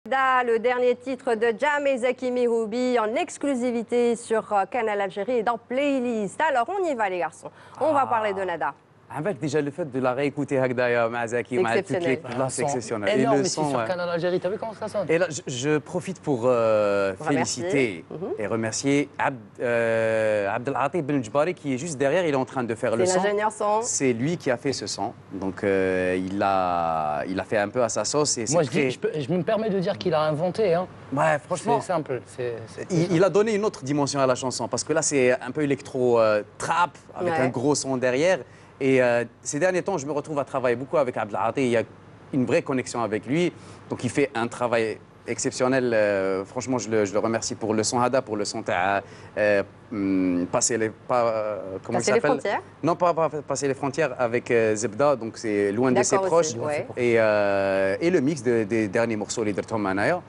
Le dernier titre de Jam et Zaki Mihoubi en exclusivité sur Canal Algérie et dans Playlist. Alors on y va les garçons, on va parler de Nada. Avec déjà le fait de la réécouter Hagdaya, Mazaki, exceptionnel. là c'est exceptionnel. Énorme Et le ici son, sur ouais. Canal Algérie, t'as vu comment ça sonne? Et là, je, je profite pour euh, féliciter mm-hmm. et remercier Abd, euh, Abdelhatib Ben Djbari qui est juste derrière, il est en train de faire le C'est son. l'ingénieur son. C'est lui qui a fait ce son, donc euh, il, a, il a fait un peu à sa sauce. Et Moi je, très... dis, je, peux, je me permets de dire qu'il a inventé. Hein. Ouais, franchement. C'est simple. c'est c'est Il, il a donné une autre dimension à la chanson parce que là c'est un peu électro-trap avec Ouais. un gros son derrière. Et euh, ces derniers temps, je me retrouve à travailler beaucoup avec Abdelhati. Il y a une vraie connexion avec lui. Donc il fait un travail exceptionnel. Euh, franchement, je le, je le remercie pour le son Hada, pour le son à euh, passer les pas, euh, comment Passer il les s'appelle frontières. Non, pas, pas passer les frontières avec euh, Zebda. Donc c'est loin de ses D'accord proches. aussi, ouais. Et, euh, et le mix de- des derniers morceaux, les Dertom Manaya.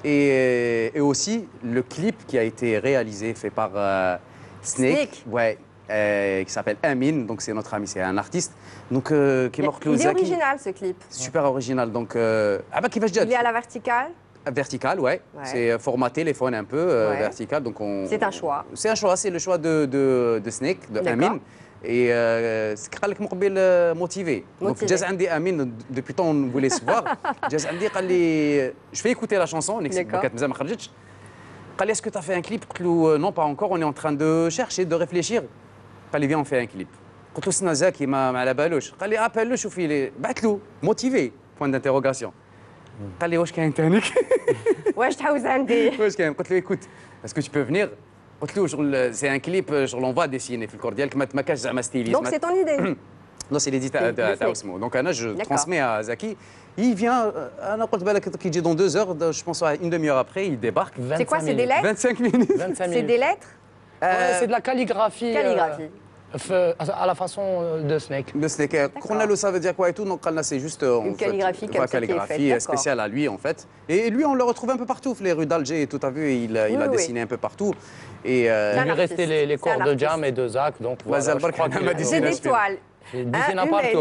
Et, et aussi le clip qui a été réalisé, fait par euh, Snake. Snake. Ouais. Euh, qui s'appelle Amin, donc c'est notre ami, c'est un artiste. Donc, euh, qui est mort Il est Zaki. original ce clip. Super original. Donc, euh, ah bah, qui va se dire Il est à la verticale. vertical, ouais. Ouais. C'est format téléphone un peu euh, Ouais. vertical. Donc on. C'est un choix. C'est un choix. C'est le choix de, de, de Snake, de D'accord. Amin. Et euh, c'est قال لك مقبل euh, motivé. Donc Motivé. جاز عندي Amin depuis tant on voulait se voir. جاز عندي قال لي je fais écouter la chanson. D'accord. كانت مازال ما خرجتش. قال لي est-ce que tu as fait un clip؟ قلت له non pas encore. On est en train de chercher, de réfléchir. قال لي viens on fait un clip. قلت له سنا زكي ما ما على بالوش. قال لي ابل له شوفي لي بعث له موتيفي point d'interrogation. قال لي واش كاين تانيك؟ واش تحوز عندي؟ واش كاين؟ قلت له écoute est-ce que tu peux venir؟ قلت له شغل c'est un clip شغل on va dessiner في الكور ديالك ما ما كانش زعما ستيليست. Donc c'est ton idée. Non, c'est l'édit C'est le تاع fait. اسمه. Donc انا je D'accord. transmets à Zaki. Il vient, euh, انا قلت بالك كي يجي dans deux heures, je pense à une demi-heure après, il débarque. C'est quoi, vingt-cinq c'est des minutes. lettres? vingt-cinq minutes. vingt-cinq C'est minutes. des lettres? Ouais, c'est de la calligraphie. Calligraphie. euh, f- à la façon de Snake. Le Snake, Cornalo, ça veut dire quoi et tout. Donc, Kalna, c'est juste euh, en Une fait, calligraphie comme voilà, ça qui est calligraphie faite, spéciale à lui, en fait. Et lui, on le retrouve un peu partout, les rues d'Alger et tout. T'as vu, il, il Oui, a oui. dessiné un peu partout. Et euh, C'est Il un lui artiste. restait les, les C'est un corps de artiste. Jam et de Zach, donc voilà, Mazal je Bark, crois on a qu'il a dessiné J'ai la des toiles. J'ai Hein, dessiné une partout.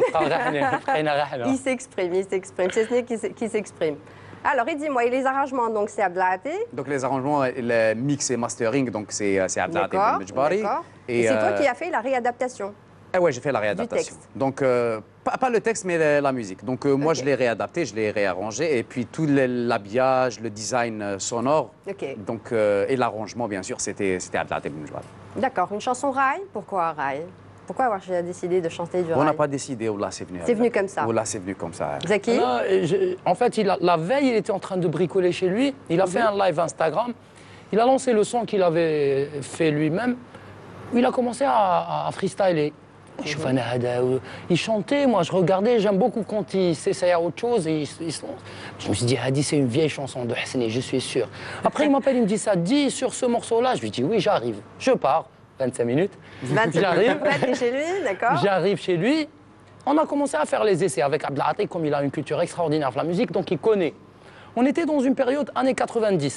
haine. Il s'exprime, il s'exprime. C'est Snake qui s- qui s'exprime. Alors, et dis-moi, et les arrangements, donc c'est Abdelhati. Donc, les arrangements, le mix et mastering, donc c'est c'est Abdelhati D'accord. Ben Djbari. d'accord. Et c'est toi qui as fait la réadaptation. Ah ouais, j'ai fait la réadaptation. texte. Donc, euh, pas, pas le texte, mais la, la musique. Donc, euh, moi, Ok. je l'ai réadapté, je l'ai réarrangé. Et puis, tout le- l'habillage, le design euh, sonore. Ok. Donc, euh, et l'arrangement, bien sûr, c'était c'était Abdelhati Ben Djbari. D'accord, une chanson rail. Pourquoi rail? Pourquoi avoir décidé de chanter du On rail? n'a pas décidé, Wallah, c'est venu. C'est venu comme ça. Wallah, c'est venu comme ça. Zaki? Non, et je- en fait, il a- la veille, il était en train de bricoler chez lui. Il a fait Mhm. un live Instagram. Il a lancé le son qu'il avait fait lui-même. Il a commencé à, à freestyler. Je Mhm. fais, il chantait, moi je regardais, j'aime beaucoup quand il s'essaye à autre chose. Et il, se- il se lance. Je me suis dit, Hadi, c'est une vieille chanson de Hassani, je suis sûr. Après, il m'appelle, il me dit ça, dis sur ce morceau-là. Je lui dis, oui, j'arrive. Je pars, vingt-cinq minutes. vingt-sept J'arrive. T'es chez lui, d'accord? J'arrive chez lui. On a commencé à faire les essais avec Abdelhati, comme il a une culture extraordinaire pour la musique, donc il connaît. On était dans une période années quatre-vingt-dix.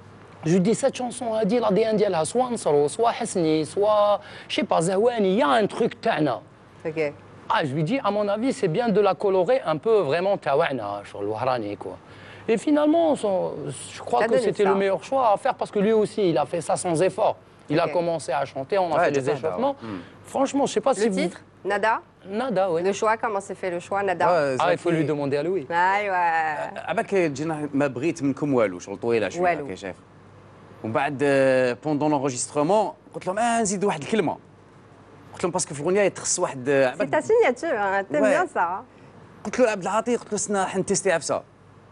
Je lui dis, cette chanson, Hadi, la D N ديالها soit Nsro, soit Hasni, soit, je sais pas, Zahwani, il y a un truc تاعنا. Ok. Ah, je lui dis, à mon avis, c'est bien de la colorer un peu vraiment tawana, sur le Wahrani, quoi. Et finalement, son- je crois T'as que donné c'était ça. le meilleur choix à faire parce que lui aussi, il a fait ça sans effort. Il Ok. a commencé à chanter, on a Ouais, fait les c'est ça, échauffements. ouais. Hmm. Franchement, je sais pas si Le vous- titre? Nada? Nada, oui. Le choix, comment s'est fait le choix? Nada? Ouais, Ah, il faut Zaki- lui demander à Louis. ايوه. عباك جينا ما بغيت منكم والو شغل طويله شويه والو. هكا شايف ومن بعد آه، بوندون لونجسترومون قلت لهم اه نزيد واحد الكلمه قلت لهم باسكو في الاغنيه تخص واحد آه، C'est عباك ta signature, hein. T'aimes Ouais. bien ça. hein. قلت له عبد العاطي قلت له سنا حنتيستي عفسه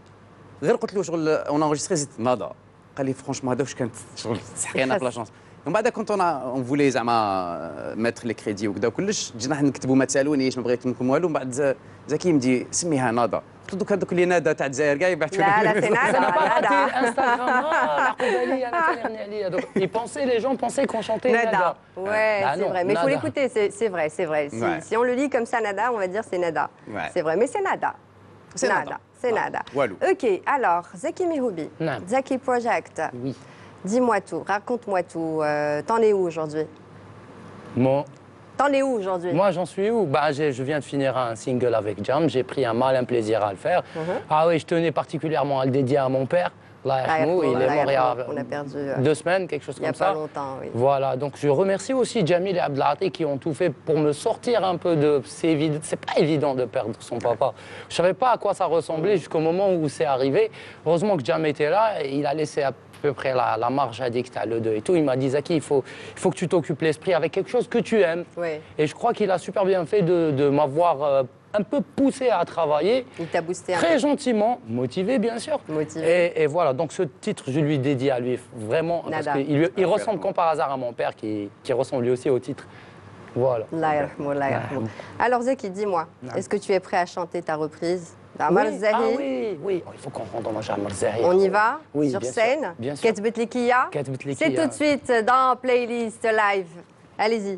غير قلت له شغل اون انجستري زدت نادا قال لي فرونشمون هذا واش كانت شغل تسحقينا في لا شونس ومن بعد كنت انا اون فولي زعما ماتر لي كريدي وكذا كلش جينا نكتبوا ما تسالونيش ما بغيت منكم والو ومن بعد ز- زكي مدي سميها نادا قلت له دوك هذوك اللي نادا تاع الجزائر كاع يبعثوا لا لا لي c'est Ça n'a pas Nada. raté Nada. Instagram. Ah, la Koubali, elle a fait Nali. Donc, ils pensaient, les gens pensaient qu'on chantait Nada. Nada. Ouais, Bah c'est non, vrai. Mais il faut Nada. l'écouter, c'est c'est vrai, c'est vrai. Si, Ouais. si on le lit comme ça, Nada, on va dire c'est Nada. Ouais. C'est vrai, mais c'est Nada. C'est Nada. C'est Ouais. Nada. Walou. Ok, alors, Zaki Mihoubi, Non. Zaki Project, Oui. dis-moi tout, raconte-moi tout. Euh, T'en es où aujourd'hui? Bon, T'en es où aujourd'hui? Moi, j'en suis où? Bah, je viens de finir un single avec Jam. J'ai pris un malin plaisir à le faire. Mm-hmm. Ah oui, je tenais particulièrement à le dédier à mon père. Là, il est mort il y a on a perdu, deux semaines, quelque chose comme ça. Il n'y a pas longtemps, oui. Voilà, donc je remercie aussi Jamil et Abdelati qui ont tout fait pour me sortir un peu de... C'est évident, c'est pas évident de perdre son papa. Je savais pas à quoi ça ressemblait jusqu'au moment où c'est arrivé. Heureusement que Jam était là, et il a laissé à peu près la, la marge addict à le deux et tout. Il m'a dit, Zaki, il faut, il faut que tu t'occupes l'esprit avec quelque chose que tu aimes. Oui. Et je crois qu'il a super bien fait de, de m'avoir... Euh, un peu poussé à travailler. Il t'a boosté un très peu. Gentiment, motivé bien sûr. Motivé. Et, et voilà, donc ce titre, je lui dédie à lui vraiment. Nada. Parce qu'il il ressemble comme par hasard à mon père qui, qui ressemble lui aussi au titre. Voilà. Alors Zaki, dis-moi, est-ce que tu es prêt à chanter ta reprise d'Amar Zahi? Ah oui, oui, il faut qu'on rende hommage à Amar Zahi. On y va, oui, sur bien scène. Sûr, bien sûr. Ketbet Likia. C'est tout de suite dans Playlist Live. Allez-y.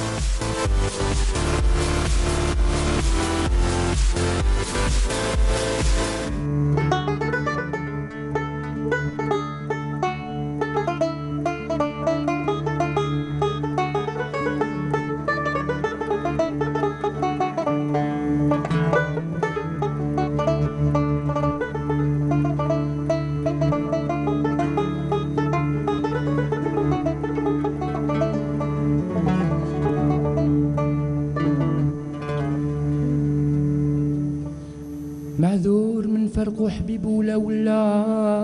معذور من فرقو حبيب ولا ولا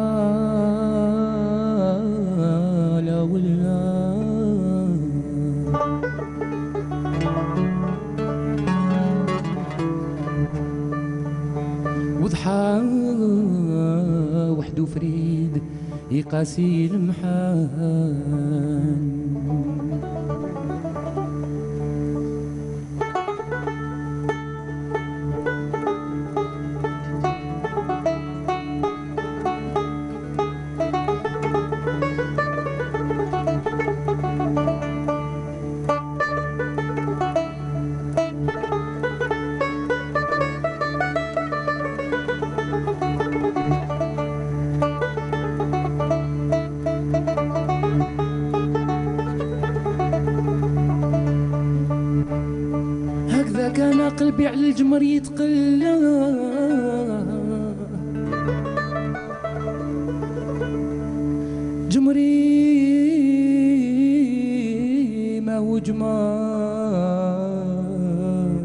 لا ولا وضحى وحدو فريد يقاسي المحان قلبي على الجمر يتقلى جمري ما هو جمار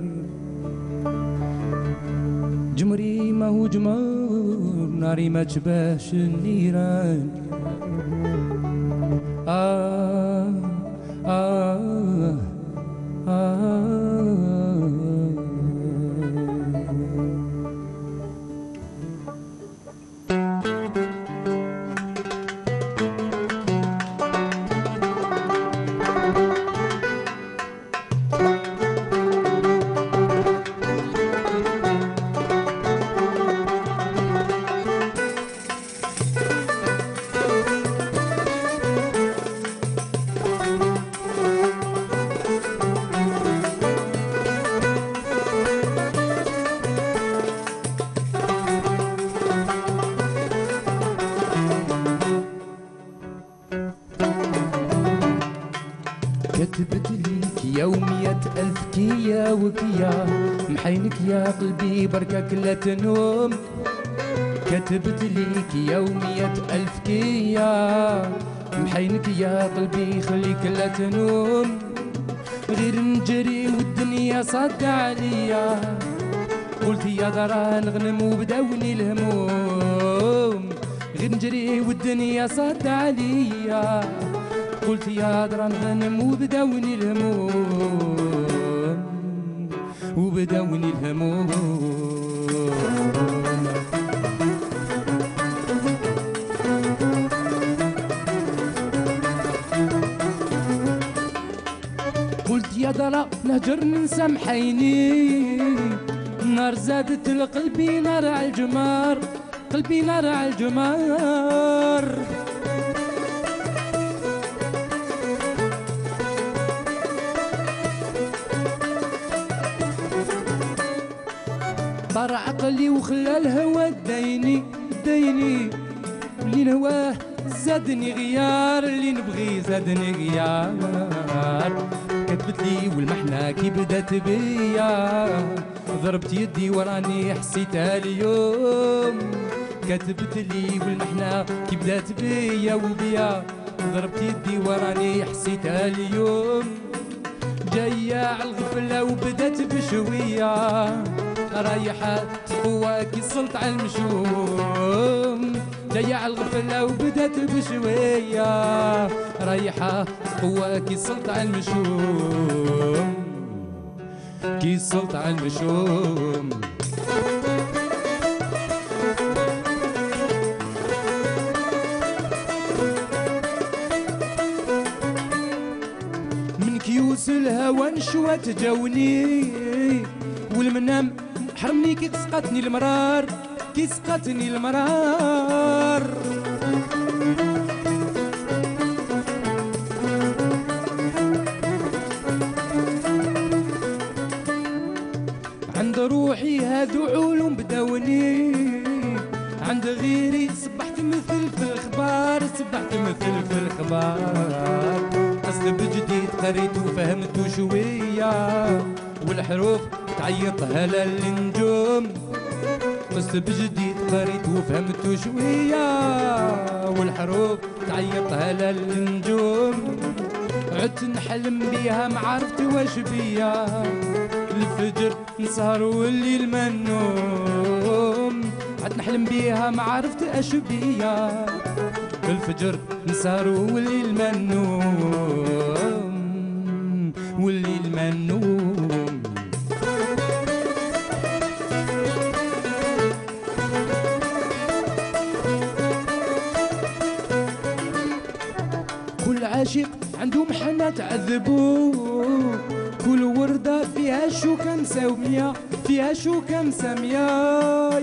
جمري ما هو جمار ناري ما تشبهش النيران آه آه آه كتبت ليك يومية ألف كيا وكيا محينك يا قلبي بركك لا تنوم كتبت ليك يومية ألف كيا محينك يا قلبي خليك لا تنوم غير نجري والدنيا صد عليا قلت يا درا نغنم وبداوني الهموم غير نجري والدنيا صد عليا قلت يا درا نغنم وبداوني الهموم وبداوني الهموم قلت يا درا نهجر ننسى محيني نار زادت لقلبي نار على الجمار قلبي نار على الجمار طار عقلي وخلى الهوى دايني دايني اللي نهواه زادني غيار اللي نبغي زادني غيار كتبت لي والمحنة كي بدات بيا ضربت يدي وراني حسيتها اليوم كتبت لي والمحنة كي بدات بيا وبيا ضربت يدي وراني حسيتها اليوم جاية عالغفلة وبدات بشوية رايحة تقوى كي صلت على المشوم جاية عالغفلة وبدات بشوية رايحة تقوى كي صلت على المشوم كي صلت على المشوم كيوس الهوى نشوى تجاوني والمنام حرمني كي سقطني المرار كي سقطني المرار عند روحي هادو علوم بداوني عند غيري سبحت مثل في الخبار سبحت مثل في الخبار قصد بجديد قريت وفهمت شوية والحروف تعيطها للنجوم قصد بجديد قريت وفهمت شوية والحروف تعيطها للنجوم عدت نحلم بيها ما عرفت واش بيا الفجر نسهر والليل منوم عدت نحلم بيها ما عرفت اش بيا الفجر نسهر والليل منوم والليل منوم كل عاشق عنده محنة تعذبو كل وردة فيها شوكة مساومية فيها شوكة مسامية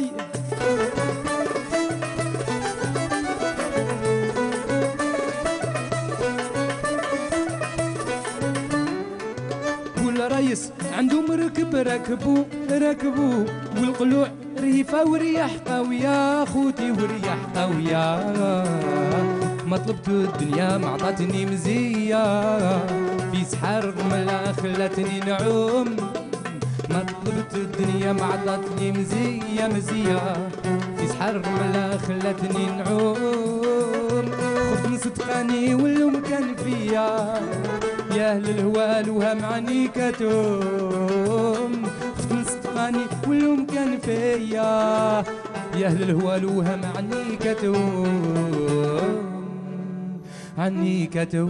ريس عنده مركب ركبو ركبو والقلوع ريفة ورياح قوية خوتي ورياح قوية ما طلبت الدنيا ما عطاتني مزية في سحر ملا خلتني نعوم ما طلبت الدنيا ما عطاتني مزية مزية في سحر ملا خلتني نعوم خفت من صدقاني واللوم كان فيا يا أهل الهوى الوهم عني كتوم خفت من صدقاني واللوم كان فيا يا أهل الهوى الوهم عني كتوم عني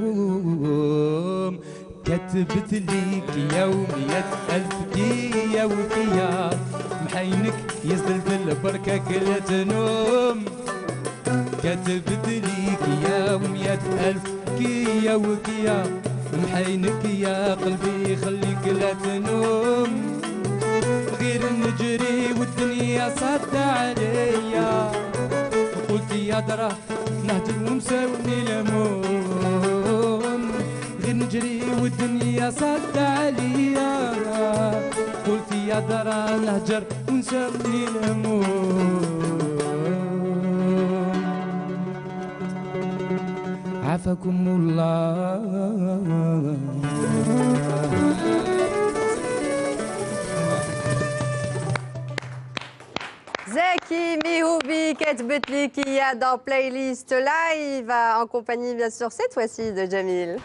كتوم كتبت ليك يومية ألف كيا وفيا محينك يزدلت البركة كل تنوم كتبت ليك يومية ألف كيا وكيا محينك يا قلبي خليك لا تنوم غير نجري والدنيا صد عليا قلت يا درا نهدر ومساوني الهموم غير نجري والدنيا صد عليا قلت يا درا نهجر ونساوني الهموم عافاكم الله Zaki Mihoubi, كتبت لي كيا dans playlist live en compagnie bien sûr cette fois-ci de Jamil.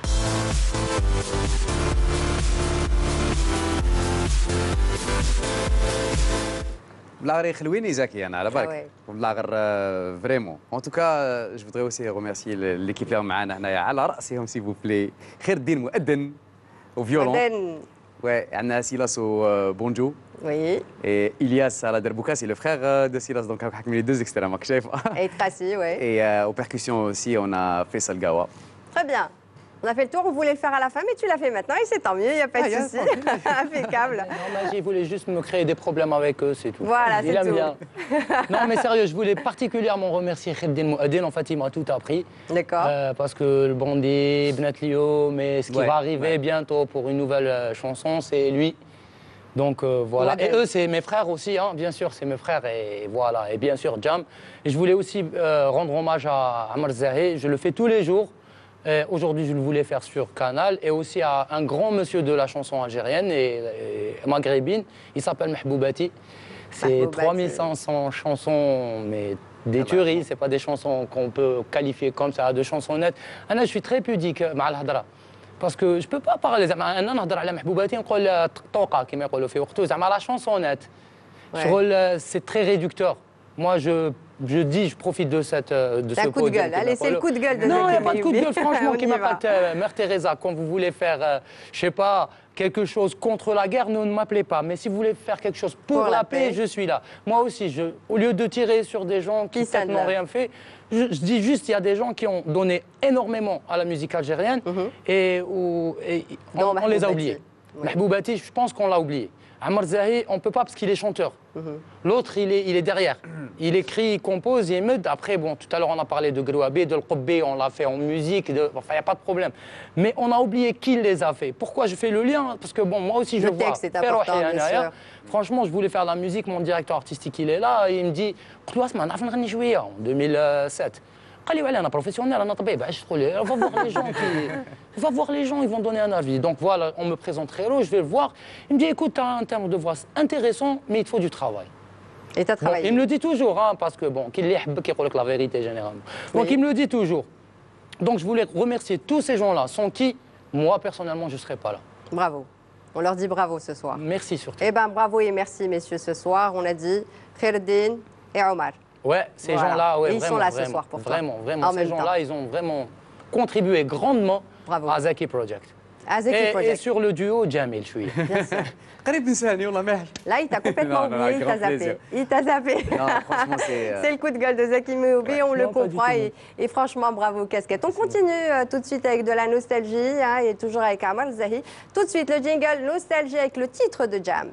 Blaguer خلويني زكي انا على بالك بلاغر فريمون ان توكا جو فودري اوسي ريميرسي ليكيب اللي معانا هنايا على راسهم سي فو بلي خير الدين مؤذن وفيولون وي عندنا سيلاس وبونجو Oui. Et Ilias à la Derbouka, c'est le frère de Silas, donc avec les deux extrêmes. Et Tracy, oui. Et euh, aux percussions aussi, on a fait Salgawa. Très bien. On a fait le tour, on voulait le faire à la fin, mais tu l'as fait maintenant et c'est tant mieux, il n'y a pas ah, de souci. Impeccable. Non, mais je voulais juste me créer des problèmes avec eux, c'est tout. Voilà, c'est tout. Bien. Non, mais sérieux, je voulais particulièrement remercier Kheddin Mouadine. En fait, il m'a tout appris. D'accord. Euh, parce que le bandit, Bnatlio, mais ce qui ouais, va arriver ouais. bientôt pour une nouvelle euh, chanson, c'est lui. Donc euh, voilà. Et eux, c'est mes frères aussi, hein, bien sûr, c'est mes frères. Et voilà. Et bien sûr, Jam. Et je voulais aussi euh, rendre hommage à Amar Zahi. Je le fais tous les jours. Euh, Aujourd'hui, je le voulais faire sur Canal et aussi à un grand monsieur de la chanson algérienne et, et maghrébine. Il s'appelle Mahboubati. C'est trois mille cinq cents chansons, mais des tueries. C'est pas des chansons qu'on peut qualifier comme ça, de chansonnettes. Anna, je suis très pudique مع الهضرة. Parce que je peux pas parler زعما انا نهضر على محبوباتي نقول طوقه كما يقولوا في وقته زعما la chansonnette. Ouais. C'est très réducteur. Moi, je, je dis, je profite de, cette, de ce coup de gueule. Allez, c'est le coup de gueule de Non, il n'y a pas de coup de Zaki gueule, franchement, qui m'appelle Mère Teresa. Quand vous voulez faire, euh, je sais pas, quelque chose contre la guerre, ne, ne m'appelez pas. Mais si vous voulez faire quelque chose pour, pour la, la paix, paix, je suis là. Moi aussi, je, au lieu de tirer sur des gens qui peut-être n'ont rien fait, je, je dis juste qu'il y a des gens qui ont donné énormément à la musique algérienne mm-hmm. et, où, et on, on les a oubliés. Oui. Mahboubati, je pense qu'on l'a oublié. Amar Zahi, on ne peut pas parce qu'il est chanteur. Mm-hmm. L'autre, il est, il est derrière. Il écrit, il compose, il émeute. Après, bon, tout à l'heure, on a parlé de Grouabé, de L'Qobé, on l'a fait en musique. De... Enfin, il n'y a pas de problème. Mais on a oublié qui les a fait. Pourquoi je fais le lien? Parce que, bon, moi aussi, je le vois. Texte est important, bien sûr. Franchement, je voulais faire de la musique. Mon directeur artistique, il est là. Et il me dit, en deux mille sept. قال لي انا بروفيسيونيل انا طبيب علاش تقول لي va voir les gens qui va voir les gens ils vont donner un avis donc voilà on me présente Rélo je vais le voir il me dit écoute tu as un terme de voix intéressant mais il te faut du travail et tu as travaillé bon, il me le dit toujours hein, parce que bon qu'il يحبك يقول لك la vérité généralement donc oui. il me le dit toujours donc je voulais remercier tous ces gens là sans qui moi personnellement je serais pas là. Bravo, on leur dit bravo ce soir. Merci surtout. Eh ben bravo et merci messieurs ce soir on a dit Khaireddine et Omar. Ouais, ces voilà. gens-là, ouais, et ils vraiment, sont là vraiment, ce soir pour vraiment, toi. Vraiment, vraiment. Ces gens-là, ils ont vraiment contribué grandement Bravo. à Zaki Project. À Zaki et, Project. Et sur le duo Jamil, je suis. Bien sûr. Là, il t'a complètement oublié, il t'a zappé. Il t'a zappé. Non, franchement, c'est... Euh... c'est le coup de gueule de Zaki Mehoubi, ouais. on le non, comprend. Et, et franchement, bravo, casquette. On continue euh, tout de suite avec de la nostalgie hein, et toujours avec Amar Zahi. Tout de suite, le jingle Nostalgie avec le titre de Jam.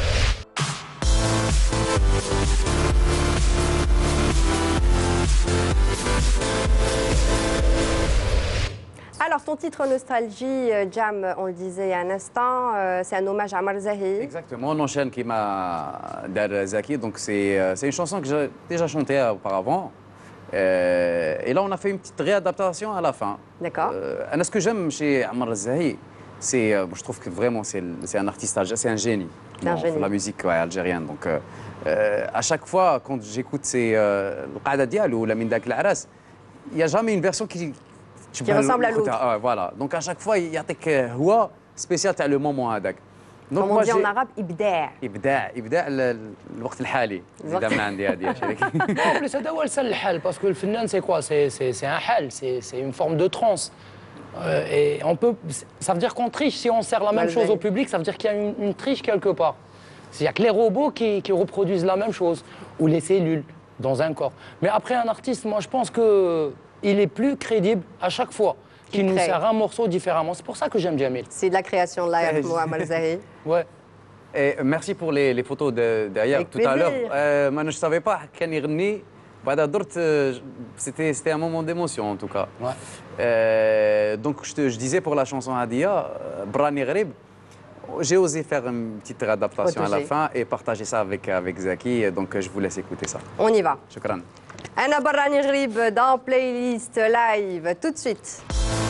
Alors, ton titre Nostalgie, Jam, on le disait il y a un instant, euh, c'est un hommage à Amar Zahi. Exactement, on enchaîne qui m'a dar Zaki, donc c'est une chanson que j'ai déjà chantée auparavant. Euh, et là, on a fait une petite réadaptation à la fin. D'accord. Euh, ce que j'aime chez Amar Zahi, c'est, euh, je trouve que vraiment c'est un artiste, c'est un génie. C'est un génie. Dans la musique ouais, algérienne. Donc, euh, euh, à chaque fois, quand j'écoute ces L'Qada Dial ou La Mindak L'Aras, il n'y a jamais une version qui. Tu qui ressemble à l'autre. Ah, voilà. Donc à chaque fois, il y a un هو spécial تاع le moment هذاك. Donc Comme on dit en arabe, إبداع. إبداع إبداع الوقت الحالي. زيد من عندي هذه شريك. En plus هذا هو الحل parce que le fennan c'est quoi? C'est c'est un hal, c'est c'est une forme de transe. Euh, et on peut, ça veut dire qu'on triche si on sert la même chose au public, ça veut dire qu'il y a une, une triche quelque part. C'est-à-dire que les robots qui, qui reproduisent la même chose ou les cellules dans un corps. Mais après un artiste, moi je pense que il est plus crédible à chaque fois qu'il nous sert un morceau différemment. C'est pour ça que j'aime Jamil. C'est de la création live, Amar Zahi. Ouais. Et merci pour les, les photos de, derrière tout à l'heure. Euh, je ne savais pas qu'il y avait C'était un moment d'émotion en tout cas. Ouais. Euh, donc je, te, je disais pour la chanson Hadia, Brani Ghrib, j'ai osé faire une petite réadaptation à la fin et partager ça avec, avec Zaki. Donc je vous laisse écouter ça. On y va. Shukran. Anna Barrani Ghrib dans Playlist Live, tout de suite.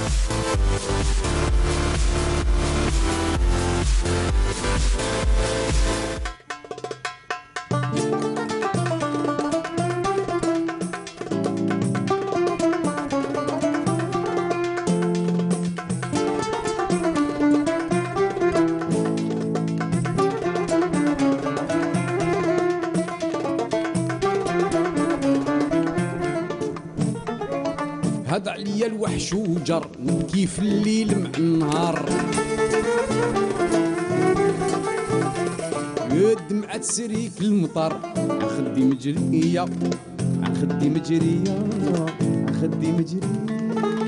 هاد عليا الوحش وجر نبكي في الليل مع النهار الدمعة تسري في المطر عخدي مجرية عخدي مجرية عخدي مجرية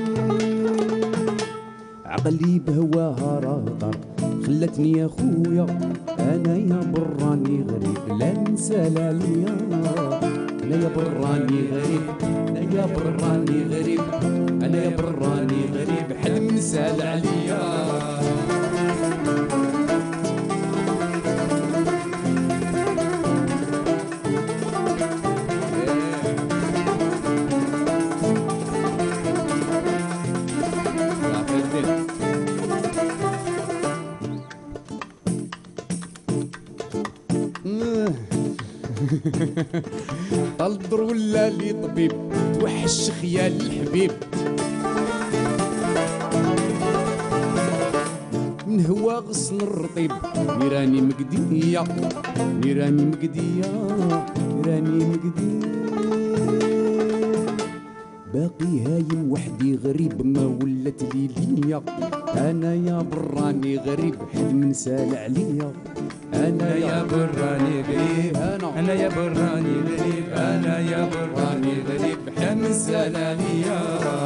عقلي بهواها راطر خلتني يا خويا انا يا براني غريب لا ننسى لا ليا انا يا براني غريب انا يا براني غريب انا يا براني غريب حد من سال عليا طلدر ولا لي طبيب توحش خيال الحبيب من هو غصن الرطيب نيراني مقدية نيراني مقدية نيراني مقدية باقي هايم وحدي غريب ما ولات لي ليا انا يا براني غريب حد من سال عليا انا يا براني غريب انا انا يا براني غريب انا يا براني غريب حد من سال عليا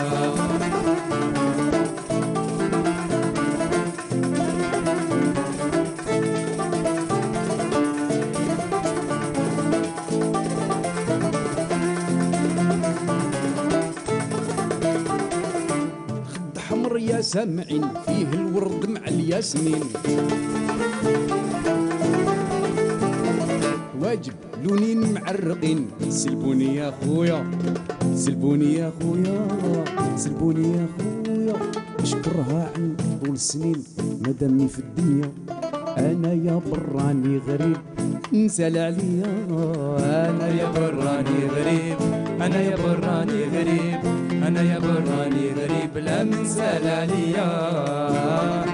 يا سامعين فيه الورد مع الياسمين واجب لونين معرقين سلبوني يا خويا سلبوني يا خويا سلبوني يا خويا اشكرها عن طول السنين مادامني في الدنيا انا يا براني غريب نسال عليا انا يا براني غريب انا يا براني غريب انا يا براني غريب لا من سال عليا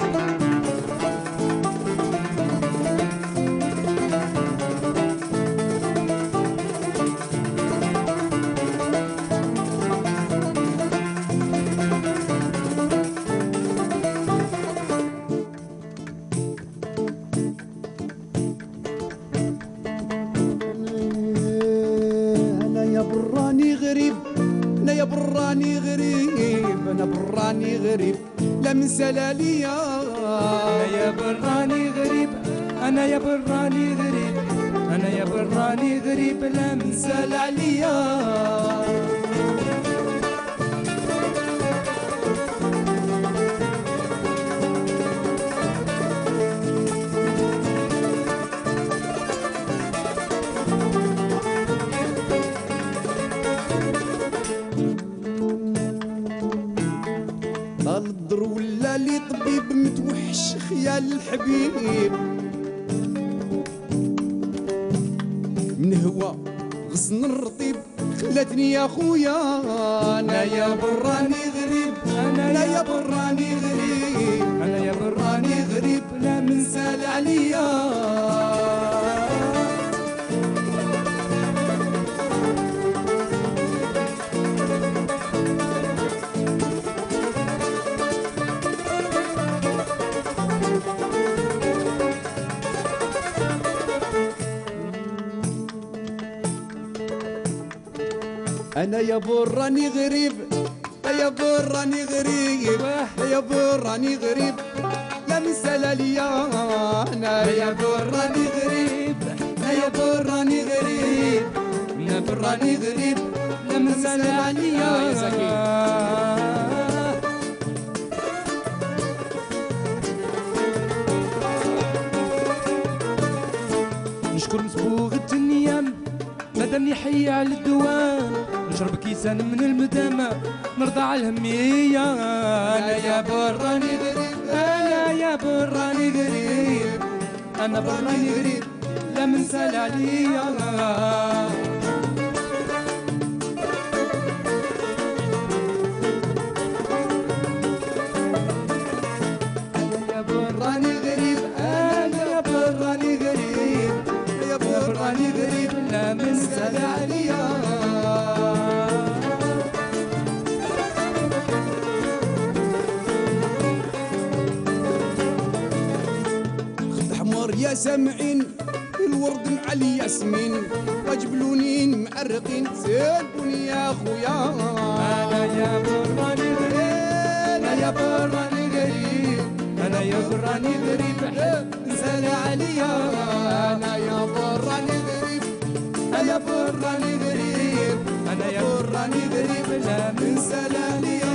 براني غريب انا براني غريب لا من سلاليا انا يا براني غريب انا يا براني غريب انا يا براني غريب لا من سال عليا الضر ولا لي طبيب متوحش خيال الحبيب من هو غصن الرطيب خلاتني يا خويا انا يا براني غريب انا يا براني غريب انا يا براني غريب لا من سال عليا انا يا براني غريب يا براني غريب يا براني غريب لا من سلاليا انا يا براني غريب يا براني غريب يا براني غريب لا من سلاليا يا زكي نشكر مسبوغ النيام مادامني حي على الدوام نشرب كيسان من المدامة نرضى على الهمية أنا يا براني غريب أنا يا براني غريب أنا براني غريب لا من سال عليا أنا يا براني غريب أنا يا براني غريب يا براني غريب لا من سال عليا يا سامعين الورد مع الياسمين واجبلونين معرقين سالبوني يا خويا انا يا براني غريب انا يا براني غريب انا يا براني غريب سال عليا انا يا براني غريب انا يا براني غريب انا يا براني غريب لا من سال عليا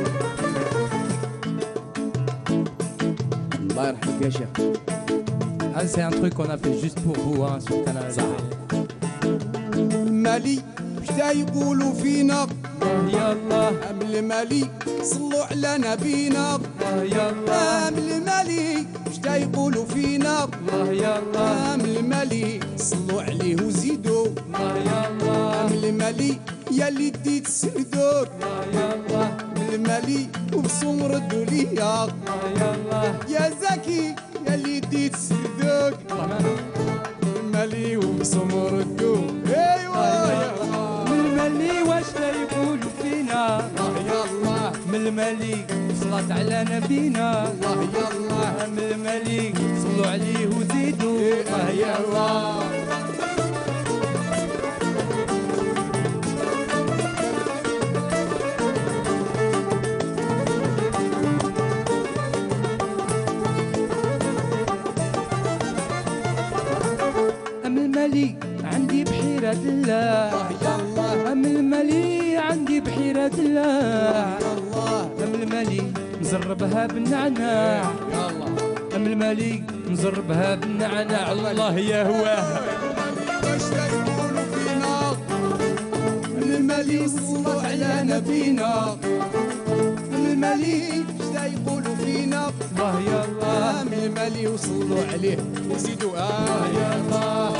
الله يرحمك يا شيخ Ah, c'est un truc qu'on a fait juste pour vous hein, sur Canal Algérie. مالي بدا يقولوا فينا يلا ام المالي صلوا على نبينا يلا ام المالي بدا يقولوا فينا يلا ام المالي صلوا عليه وزيدوا يلا ام المالي يا اللي ديت سردوك يلا ام المالي وبصوم ردوا ليا يلا يا زكي يا اللي ديت سردوك المالي وبصوم ردوا ايوا من الملي واش لا يقولوا فينا يلا من الملي صلاة على نبينا الله يلا من الملي صلوا عليه وزيدوا يلا أم الملي عندي بحيرة الله يلا أم الملي عندي بحيرة الله الله أم الملي نزربها بالنعناع يلا أم الملي نزربها بالنعناع الله يا هواه واش يقولوا فينا من المالي صلوا على نبينا من المالي واش يقولوا فينا الله يلا من المالي وصلوا عليه وزيدوا اه يلا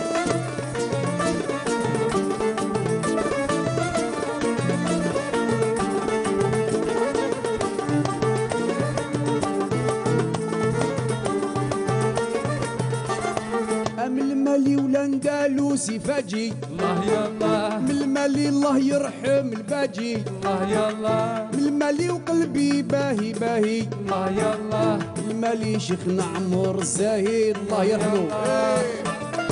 من المالي والاندلسي فاجي الله يلا من المالي الله يرحم الباجي الله يلا من المالي وقلبي باهي باهي الله يلا من المالي شيخنا عمر الزاهد الله يرحمه إيه.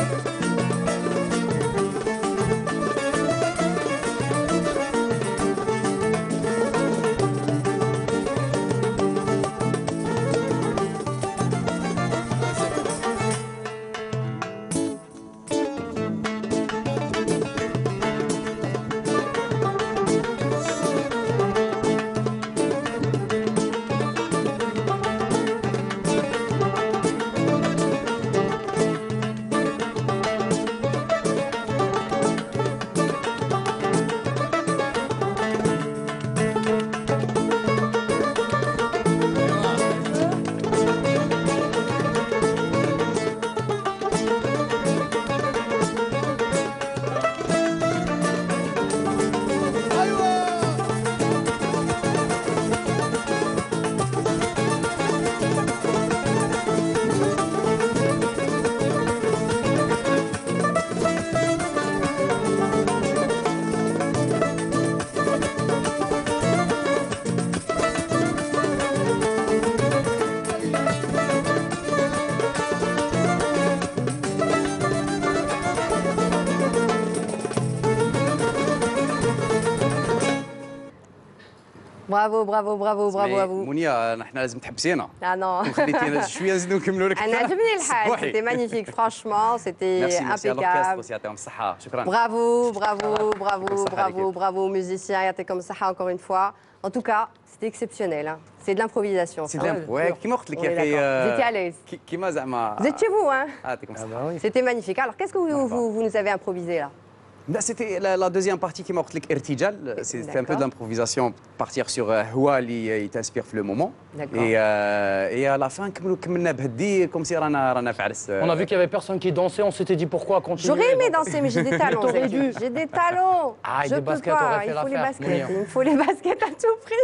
برافو برافو برافو برافو à vous. منيا نحن لازم تحبسينا Ah non. خليتينا شويه نزيدو نكملوا لك انا عجبني الحال سيتي مانيفيك فرانشمون سيتي امبيكابل. يعطيهم الصحه شكرا Bravo, bravo, bravo, Comme ça, bravo, l'équipe. bravo aux musiciens, يعطيكم comme ça encore une fois. En tout cas, c'était exceptionnel. hein. C'est de l'improvisation. سي ça. دام ouais كيما قلت لك On est يا اخي d'accord. Vous étiez à l'aise. كي- كيما زعما Vous êtes chez vous, hein يعطيكم Ah الصحه bah oui. C'était magnifique. Alors, qu'est-ce que vous, vous, vous nous avez improvisé là لا سيتي لا دوزيام بارتي كيما قلت لك ارتجال سيتي ان بو D'accord. دامبروفيزاسيون بارتير سور هو اللي يتانسبير في لو مومون D'accord. اي اي à la fin كملوا كملنا بهدي كوم سي رانا رانا في عرس On a vu qu'il y avait personne qui dansait, on s'était dit pourquoi continuer. J'aurais aimé donc- danser, mais j'ai des talons. T'aurais Zeki. dû. J'ai des talons. Ah, Je des peux baskets, pas. t'aurais fait Il faut les l'affaire, baskets. Monia. Il me faut les baskets à tout prix.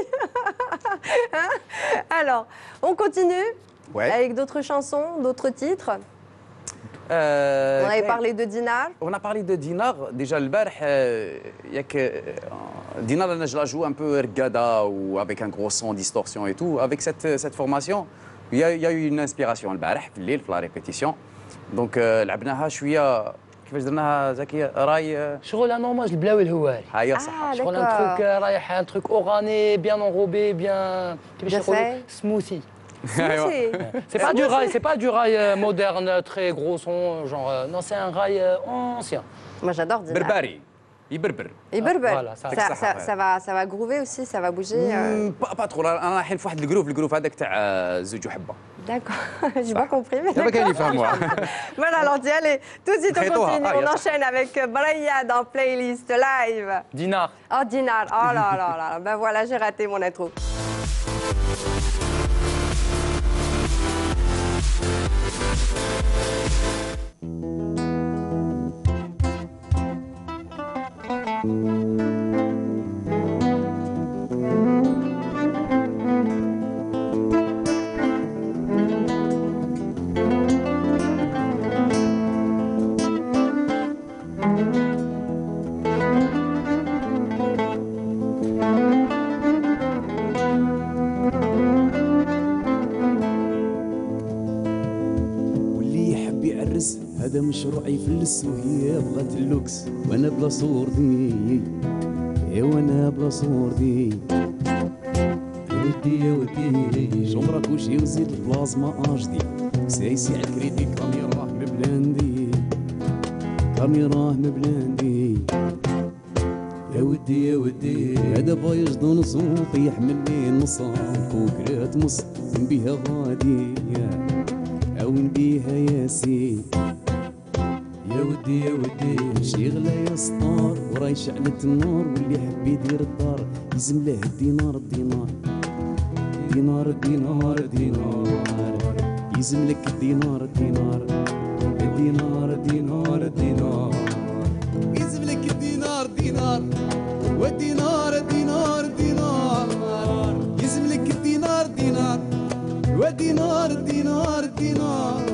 Hein Alors, on continue Ouais. avec d'autres chansons, d'autres titres. Euh, On avait كاين- parlé de Dinar. On a parlé de Dinar déjà البارح euh, ياك euh, Dinar انا je la joue un peu reggae ou avec un gros son distorsion et tout avec cette cette formation il y a, il y a eu une inspiration البارح في الليل في la répétition donc euh, لعبناها شويه كيفاش درناها زكي راي شغل un hommage البلاوي الهواري. هيا صح Ah, شغل un d'accord. truc euh, رايح un truc organé, bien enrobé, bien كيفاش Bien يقولوا fait. smoothie. أيوة. C'est- C'est pas du rail, c'est pas du rail euh, moderne, très gros son, genre euh, non, c'est un rail euh, ancien. Moi, j'adore Dinar. بربري يبربر Et Berber. Voilà, ça- ça, ça, ça, ouais. ça va, ça va groover aussi, ça va bouger. euh. با با ترو انا رايحين في واحد الجروف الجروف هذاك تاع زوج وحبه D'accord, j'ai pas compris. Mais pas qu'elle y fait moi. Voilà, Landy, allez, tout de suite on Prête-toi. continue. Ah, on yes. enchaîne avec Braya dans Playlist Live. Dinar. Oh, Dinar, oh là là là, ben voilà, j'ai raté mon intro. هذا مشروعي يفلس وهي بغات اللوكس وانا بلا صورتي يا وانا بلا صورتي يا ودي يا ودي جمرك وشي نزيد البلازما اجدي سايسي على الكريدي كاميراه مبلاندي كاميراه مبلاندي يا ودي يا ودي هذا بايش دون صوت يحمل لي نصاب فوكرات مص بها غادي او بيها ياسين يا ودي يا ودي شي غلا يا سطار وراي شعلت النار واللي يحب يدير الدار يلزم له الدينار الدينار دينار الدينار الدينار يلزم لك الدينار الدينار الدينار الدينار الدينار يلزم لك الدينار الدينار والدينار الدينار الدينار يلزم لك الدينار الدينار والدينار الدينار الدينار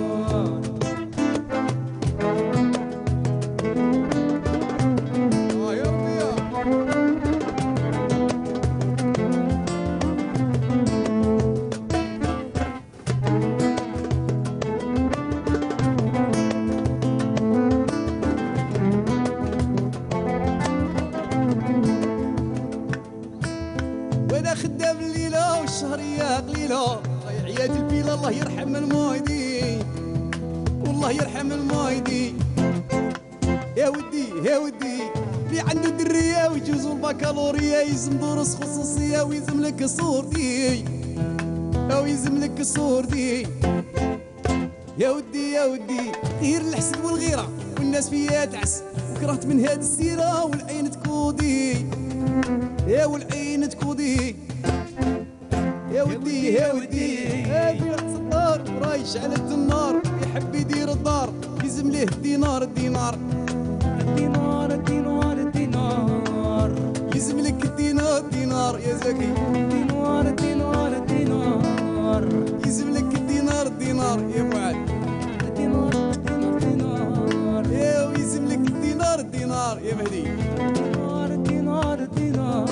وانا خدام الليله والشهريه قليله عياد البيلا الله يرحم المايدي والله يرحم المايدي يا ودي يا ودي اللي عنده دريه ويجوز البكالوريا يلزم دروس خصوصيه ويلزم لك صورتي او يلزم لك صورتي يا ودي يا ودي غير الحسد والغيره والناس فيها تعس وكرهت من هاد السيره والعين تكودي يا والعين تكودي يا ودي يا ودي هادي رقص الدار راي شعلت النار يحب يدير الدار يلزم ليه الدينار الدينار الدينار الدينار الدينار يلزم لك الدينار الدينار يا زكي الدينار الدينار الدينار يلزم لك الدينار الدينار يا ابو علي الدينار الدينار الدينار يا ويلزم لك الدينار الدينار يا مهدي الدينار الدينار الدينار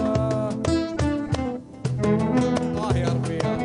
الله يا ربي يا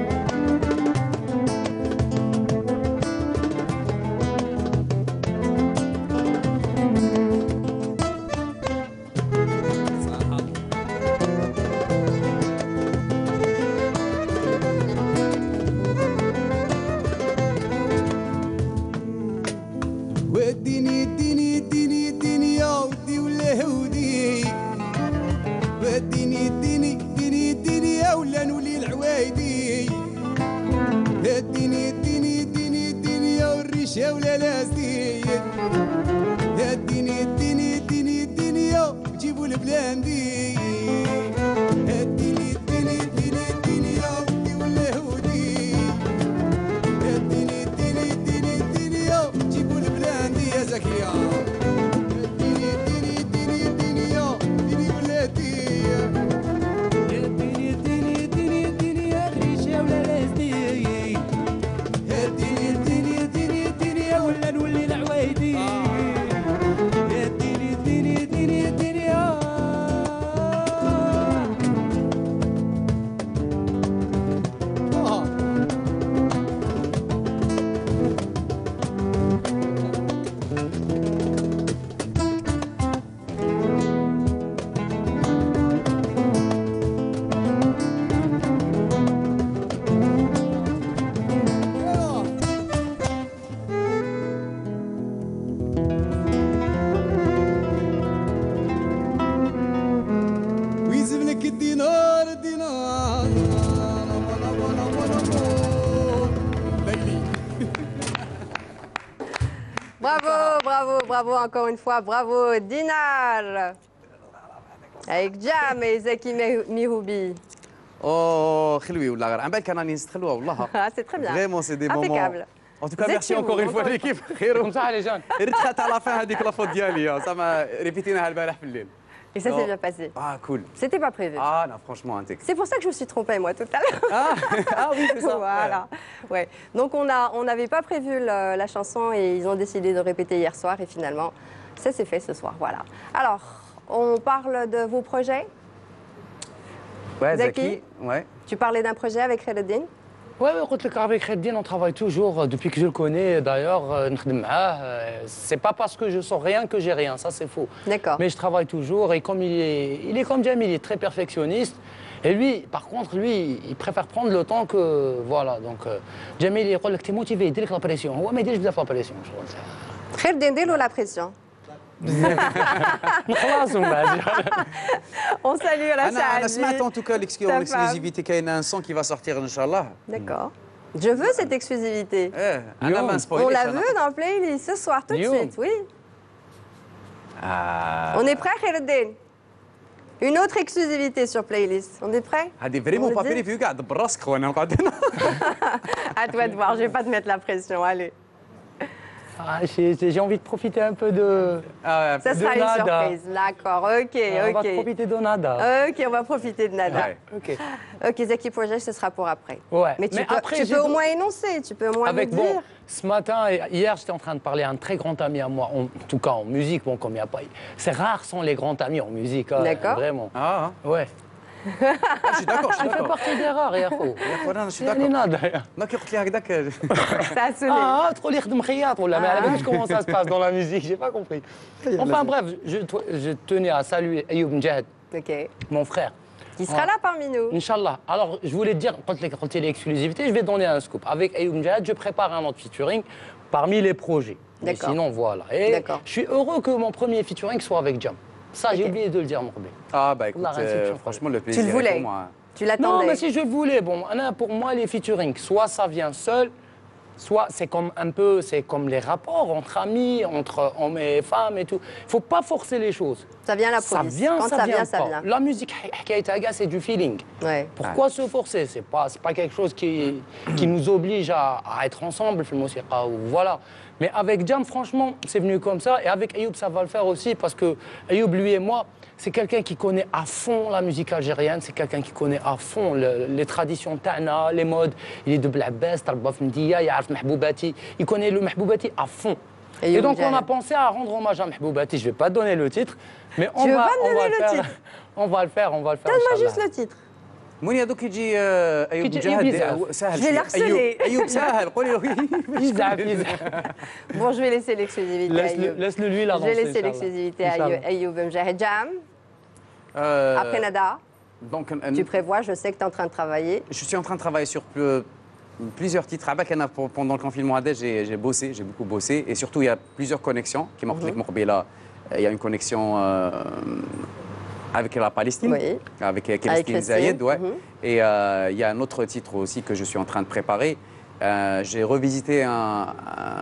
وديني اديني اديني اديني يا ودي ولا هودي وديني اديني اديني اديني يا ولا نولي العوايدي اديني اديني اديني اديني يا والريشه ولا لازدي اديني اديني اديني اديني يا وجيبوا البلاندي اديني اديني اديني اديني يا ودي ولا هودي اديني اديني اديني اديني يا وجيبوا البلاندي يا زكيه اديني اديني اديني اديني يا اديني ولادي اديني اديني اديني اديني يا الريشه ولا لازدي اديني اديني اديني اديني يا ولا نولي العوايدي اديني اديني اديني اديني يا Bravo, bravo, bravo encore une fois, bravo Dinar. Avec Jam et Zeki Mihoubi. Oh, خلوي ولا غير عم بالك كان راني نست خلوه والله. Ah, c'est très bien. Vraiment, c'est des moments. Impeccable. En tout cas, Vous êtes merci chez encore vous, une fois encore une l'équipe. خير. صح les jeunes. ريتخات على فان هذيك لافوت ديالي زعما ريبيتيناها البارح في الليل. Et ça Non. s'est bien passé. Ah, cool. C'était pas prévu. Ah, non, franchement, un texte. C'est pour ça que je me suis trompée, moi, tout à l'heure. Ah, ah oui, c'est ça. Voilà. Ouais. Donc, on a, on n'avait pas prévu le- la chanson et ils ont décidé de répéter hier soir. Et finalement, ça s'est fait ce soir. Voilà. Alors, on parle de vos projets. Ouais, Zaki. Zaki. Ouais. Tu parlais d'un projet avec Khaireddine. Ouais, ouais, contre le avec Reddin, on travaille toujours. euh, Depuis que je le connais, d'ailleurs, euh, نخدم معاه, euh, c'est pas parce que je sors rien que j'ai rien, ça c'est faux. D'accord. Mais je travaille toujours et comme il est, il est comme Jam, il est très perfectionniste. Et lui, par contre, lui, il préfère prendre le temps que. Voilà, donc. euh, Jamil, il dit que tu es motivé, il dit que la pression. Ouais, mais il dit que la pression. Khaireddine, dis-le la pression. خلاص ومن بعد. On salue la أنا أنا سمعت en tout cas Ta l'exclusivité qu'il y a un son qui va sortir Inch'Allah. D'accord. Je veux cette exclusivité. Eh, أنا ما On نسبويليش la أنا. veut dans Playlist ce soir, tout de Lyon. suite, oui. Ah. On est prêt, Khaireddine? Une autre exclusivité sur Playlist. On est prêt? هذه فريمون On با le dit. بريفيو قاعد براسك وانا نقعد هنا. À toi de voir, je vais pas te mettre la pression, allez. Ah, j'ai j'ai envie de profiter un peu de. Ah, Ça De sera une nada. surprise, d'accord, ok, On va ok. profiter de nada. Ok, on va profiter de Nada. Ouais. Ok. Ok, Zaki Project, ce sera pour après. Ouais. Mais tu Mais peux, après, tu j'ai peux au tout- moins énoncer, tu peux au moins Avec nous bon, dire. ce matin et hier, j'étais en train de parler à un très grand ami à moi, en, en tout cas en musique, bon, comme il n'y a pas. C'est rare sont les grands amis en musique, hein, D'accord. vraiment. Ah, Ouais. je suis d'accord, je suis Ça fait d'accord. partie des rares, يا أخو. يا أخوان أنا je suis يعني d'accord. نادا. ما كي قلت لي هكذاك Ça a sonné. Ah, trop يخدم خياط ولا ما على باليش comment ça se passe dans la musique, j'ai pas compris. Enfin bref, je, je tenais à saluer Ayoub Mjahid, Ok. mon frère. Qui sera Ouais. là parmi nous. Inch'Allah. Alors, je voulais te dire, quand les- quand il y a l'exclusivité, je vais donner un scoop. Avec Ayoub Mjahid, je prépare un autre featuring parmi les projets. Mais D'accord. sinon, voilà. Et D'accord. je suis heureux que mon premier featuring soit avec Jam. Ça, j'ai Ok. oublié de le dire, Morbé. Ah, bah écoute, La réception. euh, franchement, le Tu plaisir le est voulais. pour moi. Tu Non, l'attendais. mais si je le voulais, bon, Anna, pour moi, les featuring, soit ça vient seul, soit c'est comme un peu, c'est comme les rapports entre amis, entre hommes et femmes et tout. Il faut pas forcer les choses. Ça vient la Ça police. vient, Quand ça, ça vient, vient, ça pas. vient. La musique, Hikaïtaga, c'est du feeling. Ouais. Pourquoi se forcer? C'est pas, c'est pas quelque chose qui, qui nous oblige à, à être ensemble, film aussi, ou voilà. Mais avec Jam, franchement, c'est venu comme ça. Et avec Ayoub, ça va le faire aussi parce que Ayoub, lui et moi, c'est quelqu'un qui connaît à fond la musique algérienne. C'est quelqu'un qui connaît à fond le- les traditions ta'na, les modes. Il est de Blabbès, Tarba Fndiya, Yarf Mahboubati. Il connaît le Mahboubati à fond. Ayoub Et donc, on a Mjahid. pensé à rendre hommage à Mahboubati. Je vais pas donner le titre, mais on veux va, pas me on va donner le le faire. titre? On va le faire, on va le faire. Donne-moi Inch'Allah. juste le titre. منين هذوك يجي آه، ايوب يجي مجاهد أيوب آه، يزعف. سهل Je vais شوية. l'harceler. ايوب ايوب سهل قولي له Yzaf, Yzaf. Bon, je vais laisser l'exclusivité à Laisse-le Ayoub. laisse-le lui la Je vais danser, laisser Inch'Allah. l'exclusivité à Inch'Allah. Ayoub Mjahid. Jam. Euh, Après Nada, donc euh, tu prévois, je sais que tu es en train de travailler. je suis en train de travailler sur plus- plusieurs titres. Ah bah, qu'il y en a pour- pendant le confinement à Dej, j'ai j'ai bossé, j'ai beaucoup bossé. Et surtout, il y a plusieurs connexions. Qui m'ont dit que là, il y a une connexion euh, avec la Palestine, Oui. avec euh, Avec Christine Christine, Zayed. Ouais. mhm. Et euh, il y a un autre titre aussi que je suis en train de préparer. Euh, j'ai revisité un, un,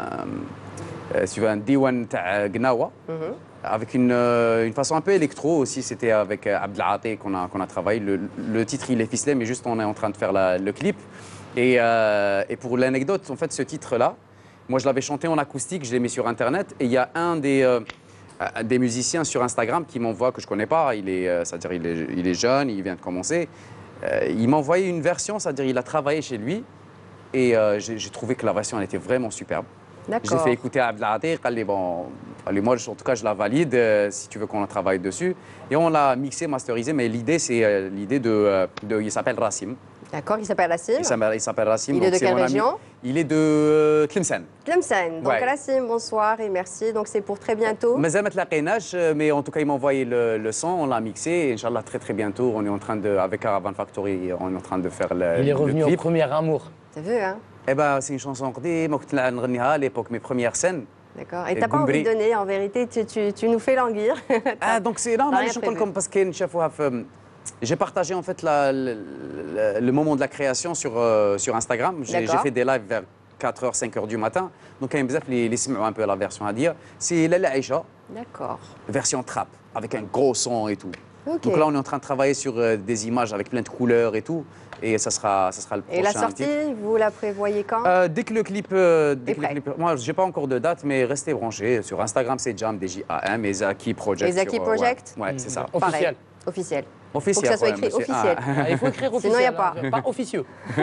euh, si tu veux, un Diwan ta Gnawa. Avec une, euh, une façon un peu électro aussi, c'était avec euh, Abdelhaté qu'on a, qu'on a travaillé. Le, le titre, il est ficelé, mais juste on est en train de faire la- le clip. Et, euh, et pour l'anecdote, en fait, ce titre-là, moi je l'avais chanté en acoustique, je l'ai mis sur Internet. Et il y a un des, euh, un des musiciens sur Instagram qui m'envoie, que je ne connais pas, il est, euh, c'est-à-dire il est, il est jeune, il vient de commencer. Euh, il m'a envoyé une version, c'est-à-dire il a travaillé chez lui. Et euh, j'ai j'ai trouvé que la version elle était vraiment superbe. J'ai D'accord. fait écouter à Abdelhaté, il dit bon, allez, moi en tout cas je la valide euh, si tu veux qu'on travaille dessus. Et on l'a mixé, masterisé, mais l'idée c'est euh, l'idée de, euh, de- il s'appelle Rassim. D'accord, il s'appelle Rassim. Il s'appelle il s'appelle Rassim. Il est donc de c'est quelle mon ami. région? Il est de euh, Tlemcen. Tlemcen. Donc Ouais. Rassim, bonsoir et merci. Donc c'est pour très bientôt. مازال ما تلاقيناش, mais en tout cas il m'a envoyé le, le son, on l'a mixé et Inch'Allah très très bientôt on est en train de, avec Caravan Factory, on est en train de faire le, Il est le revenu au clip. premier amour. T'as vu, hein? Eh ben c'est une chanson قديمة كنت نغنيها à l'époque, mes premières scènes. D'accord. Et Et t'as pas envie Goumbri. de donner, en vérité, tu, tu, tu nous fais languir. Ah donc c'est non, T'as non, rien je prévu. comme parce que شافوها في- j'ai partagé en fait la- le, le- le moment de la création sur, euh, sur Instagram. J'ai D'accord. j'ai fait des lives vers quatre heures, cinq heures du matin. Donc, il y a بزاف اللي يسمعوا un peu la version هذه. C'est Lala Aïcha, D'accord. version trap, avec un gros son et tout. Ok. Donc là, on est en train de travailler sur euh, des images avec plein de couleurs et tout. Et ça sera, ça sera le prochain Et la sortie, titre. vous la prévoyez quand? Euh, dès que le clip, euh, dès Est que le prêt. clip- moi, j'ai pas encore de date, mais restez branchés. Sur Instagram, c'est Jam, D J A M, et Zaki Project. Et Zaki sur, euh, Project Ouais, ouais, c'est ça. Officiel. Officiel. Officiel. Faut que ça soit ouais, écrit monsieur. officiel. Ah. Ah, il faut écrire officiel. Sinon, il y a pas. hein, pas officieux.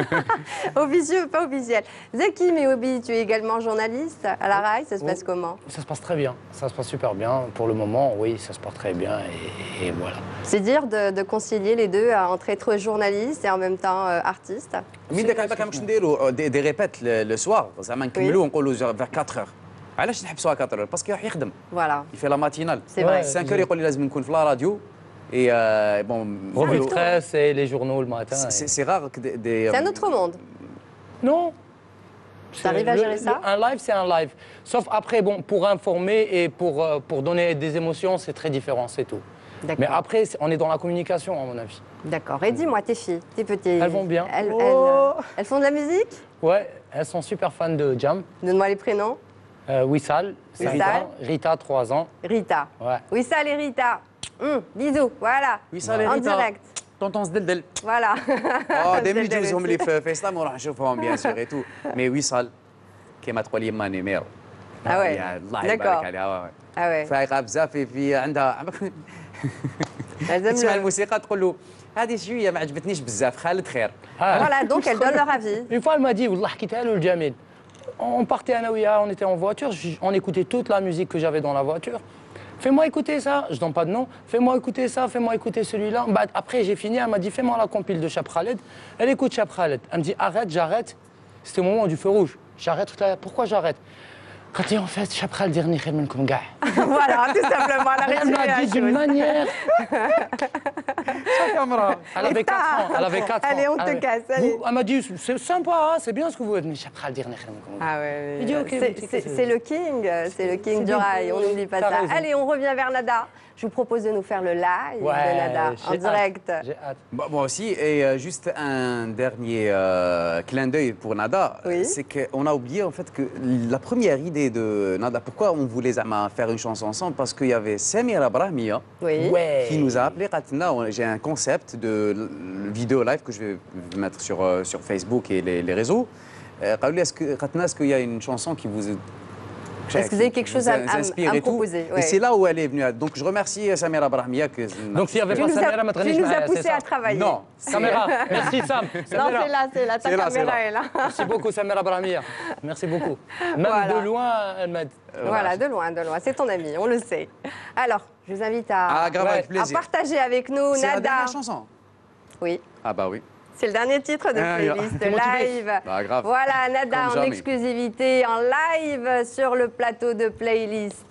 Officieux, pas officiel. Zaki Meobi, tu es également journaliste à la R A I, ça se Oh. passe comment? Ça se passe très bien. Ça se passe super bien. Pour le moment, oui, ça se passe très bien. Et, et voilà. C'est dire de, de concilier les deux euh, entre être journaliste et en même temps euh, artiste. مين داك هكا باش نديروا دي, دي ريبيت لو سوار زعما نكملوا ونقولوا vers quatre heures. علاش نحبسوها quatre heures باسكو راح يخدم Voilà. يفي لا ماتينال C'est vrai. cinq heures يقول لي لازم نكون في لا راديو et euh, bon Revue de le- presse et les journaux le matin. c'est et- c'est rare que des, des C'est un autre monde. Non. T'arrives à Le- gérer ça? le- Un live, c'est un live. Sauf après, bon, pour informer et pour, euh, pour donner des émotions, c'est très différent, c'est tout. D'accord. Mais après, c'est- on est dans la communication, à mon avis. D'accord. Et dis-moi, tes filles, tes petits. Elles vont bien. Elles, Oh. elles- elles font de la musique? Ouais, elles sont super fans de Jam. Donne-moi les prénoms. Euh, Wissal, cinq Wissal. ans. Rita, trois ans. Rita. Ouais. Oui, ça, les Rita. Hum, bisous, voilà. Wissal et En Rita. direct. طونطون زدلدل Voilà. اه دائما زلزال يجوزهم aussi. لي في في اسلام وراح نشوفهم بيان سور اي تو مي وصال كيما تقول يما نيمير Ah ouais. يا الله D'accord. يبارك عليها Ah ouais. فايقه بزاف في- في عندها Elles aiment تسمع le- الموسيقى تقول له هذه شويه ما عجبتنيش بزاف خالد خير Ah. Voilà, donc elles donnent leur avis. Une fois, elle m'a dit, Wallah, حكيتها له الجميل. On partait à Naouia, on était en voiture, j- on écoutait toute la musique que j'avais dans la voiture. Fais-moi écouter ça, je donne pas de nom. Fais-moi écouter ça, fais-moi écouter celui-là. Bah, après, j'ai fini, elle m'a dit, fais-moi la compile de Chap Khaled. Elle écoute Chap Khaled. Elle me dit, arrête, j'arrête. C'était au moment du feu rouge. J'arrête. Pourquoi j'arrête? Quand en fait, Chap Khaled dernier خير منكم كاع. Voilà, tout simplement. La Elle me l'a dit d'une manière. Elle avait quatre ans. Elle avait quatre ans. Allez, on te avait- casse, allez. Vous- Elle m'a dit, c'est sympa, hein, c'est bien ce que vous faites, mais Chap Khaled dernier خير منكم. Ah ouais. Il dit, ok, c'est- mais c'est c'est que- c'est le king, c'est le king c'est du bien, rail, on n'oublie pas t'as ça. raison. Allez, on revient vers Nada. Je vous propose de nous faire le live Ouais, de Nada en j'ai direct. hâte, J'ai hâte. Bah, moi aussi, et euh, juste un dernier euh, clin d'œil pour Nada, Oui. c'est qu'on a oublié en fait que la première idée de Nada, pourquoi on voulait zama, faire une chanson ensemble, parce qu'il y avait Samira Brahmia Oui. Ouais. qui nous a appelé Katna. J'ai un concept de l- vidéo live que je vais mettre sur, euh, sur Facebook et les, les réseaux. Euh, قالوا لي, Est-ce que, Katna, est-ce qu'il y a une chanson qui vous Est-ce que vous avez quelque chose à- vous à- inspire à me et tout. proposer, ouais. Et c'est là où elle est venue. Donc je remercie Samira Brahmia. Que, Donc s'il y avait Tu pas nous Samira, as, ma tu تغنيش nous as معايا, c'est poussé ça? à travailler. Non. Samira, merci Sam. Non, Samira. c'est là, c'est là. Ta C'est là, c'est caméra là. est là. Merci beaucoup Samira Brahmia. Merci beaucoup. Même Voilà. de loin, elle m'aide. Voilà, de loin, de loin. C'est ton ami, on le sait. Alors, je vous invite à, Ah, grave, Ouais. avec à plaisir. partager avec nous C'est la Nada. dernière chanson. Oui. Ah bah oui. C'est le dernier titre de Ah, playlist t'es motivé. live. Bah, grave. Voilà, Nada Comme en jamais. exclusivité, en live sur le plateau de playlist.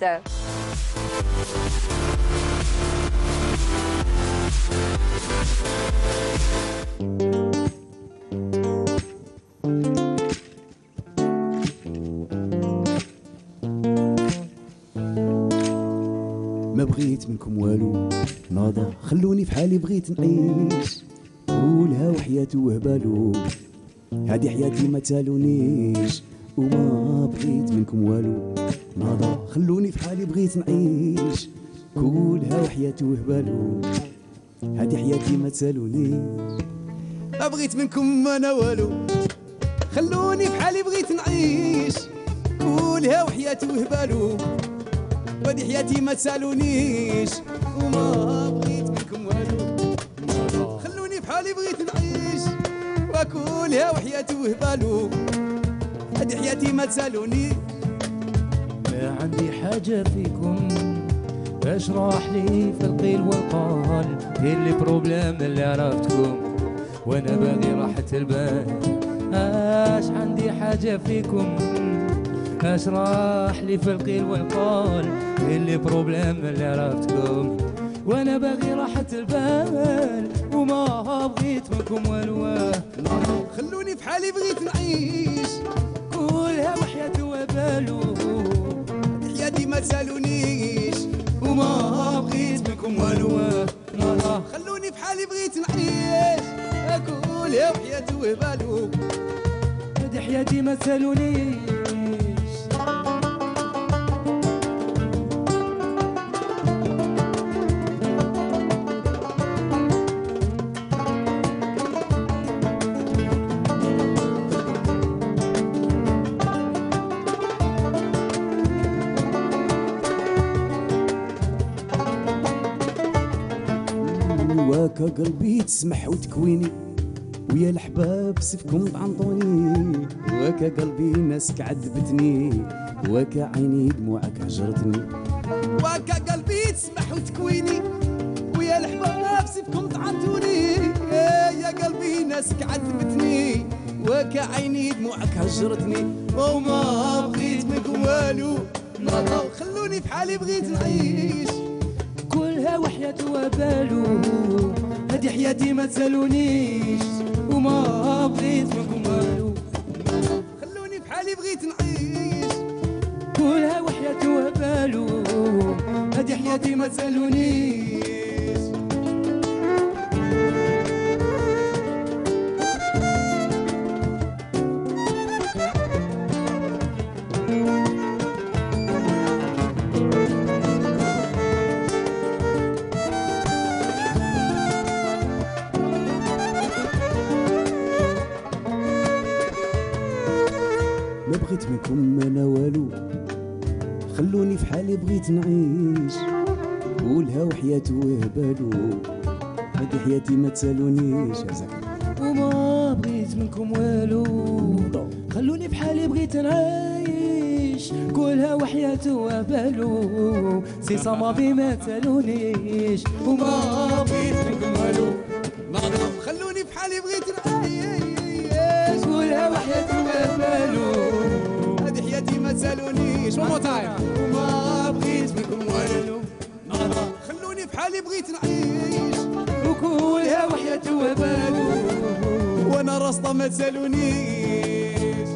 ما بغيت منكم والو ناضا خلوني في حالي بغيت نعيش قولها وحياته وهبالو هادي حياتي ما تالونيش وما بغيت منكم والو ناضا خلوني في حالي بغيت نعيش قولها وحياته وهبالو هادي حياتي ما تالونيش ما بغيت منكم انا والو خلوني في حالي بغيت نعيش قولها وحياته وهبالو ودي حياتي ما تسالونيش وما بغيت منكم والو خلوني في حالي بغيت نعيش واكلها وحياتي وهبالو هدي حياتي ما تسالونيش ما عندي حاجة فيكم اشرح لي في القيل والقال ايه اللي بروبليم اللي عرفتكم وانا باغي راحة البال اش عندي حاجة فيكم اشرح لي في القيل والقال ايه اللي بروبليم اللي عرفتكم وانا باغي راحة البال وما بغيت منكم والو خلوني في حالي بغيت نعيش كلها وحياتي وبالو حياتي ما تسالونيش وما بغيت منكم والو خلوني في حالي بغيت نعيش اكلها وحياتي وهبالو هادي وحياتي ما تسالونيش. واكا قلبي تسمح وتكويني ويا الحباب سيفكم طعنطوني. واكا قلبي ناسك عذبتني واكا عيني دموعك هجرتني. واكا قلبي تسمح وتكويني ويا الحباب سيفكم طعنتوني. يا قلبي ناسك عذبتني واكا عيني دموعك هجرتني. وما بغيت منكم والو خلوني في حالي بغيت نعيش. كلها وحياته وبالو هادي حياتي ما تسالونيش. وما بغيت منكم والو خلوني في حالي بغيت نعيش. كلها وحياته وبالو هادي حياتي ما تسالونيش. ما بغيت منكم انا والو خلوني في حالي بغيت نعيش. قولها وحياته وهبالو هادي حياتي ما تسالونيش. وما بغيت منكم والو خلوني في حالي بغيت نعيش. كلها وحياته وبالو سي صمامي ما تسالونيش. وما بغيت منكم والو خلوني في حالي بغيت نعيش. كلها وحياته وبالو هادي حياتي ما تسالونيش. one more time. وما بغيت منكم والو خلوني في حالي بغيت نعيش. وكلها وحياته وبالو وانا راسطه ما تسالونيش.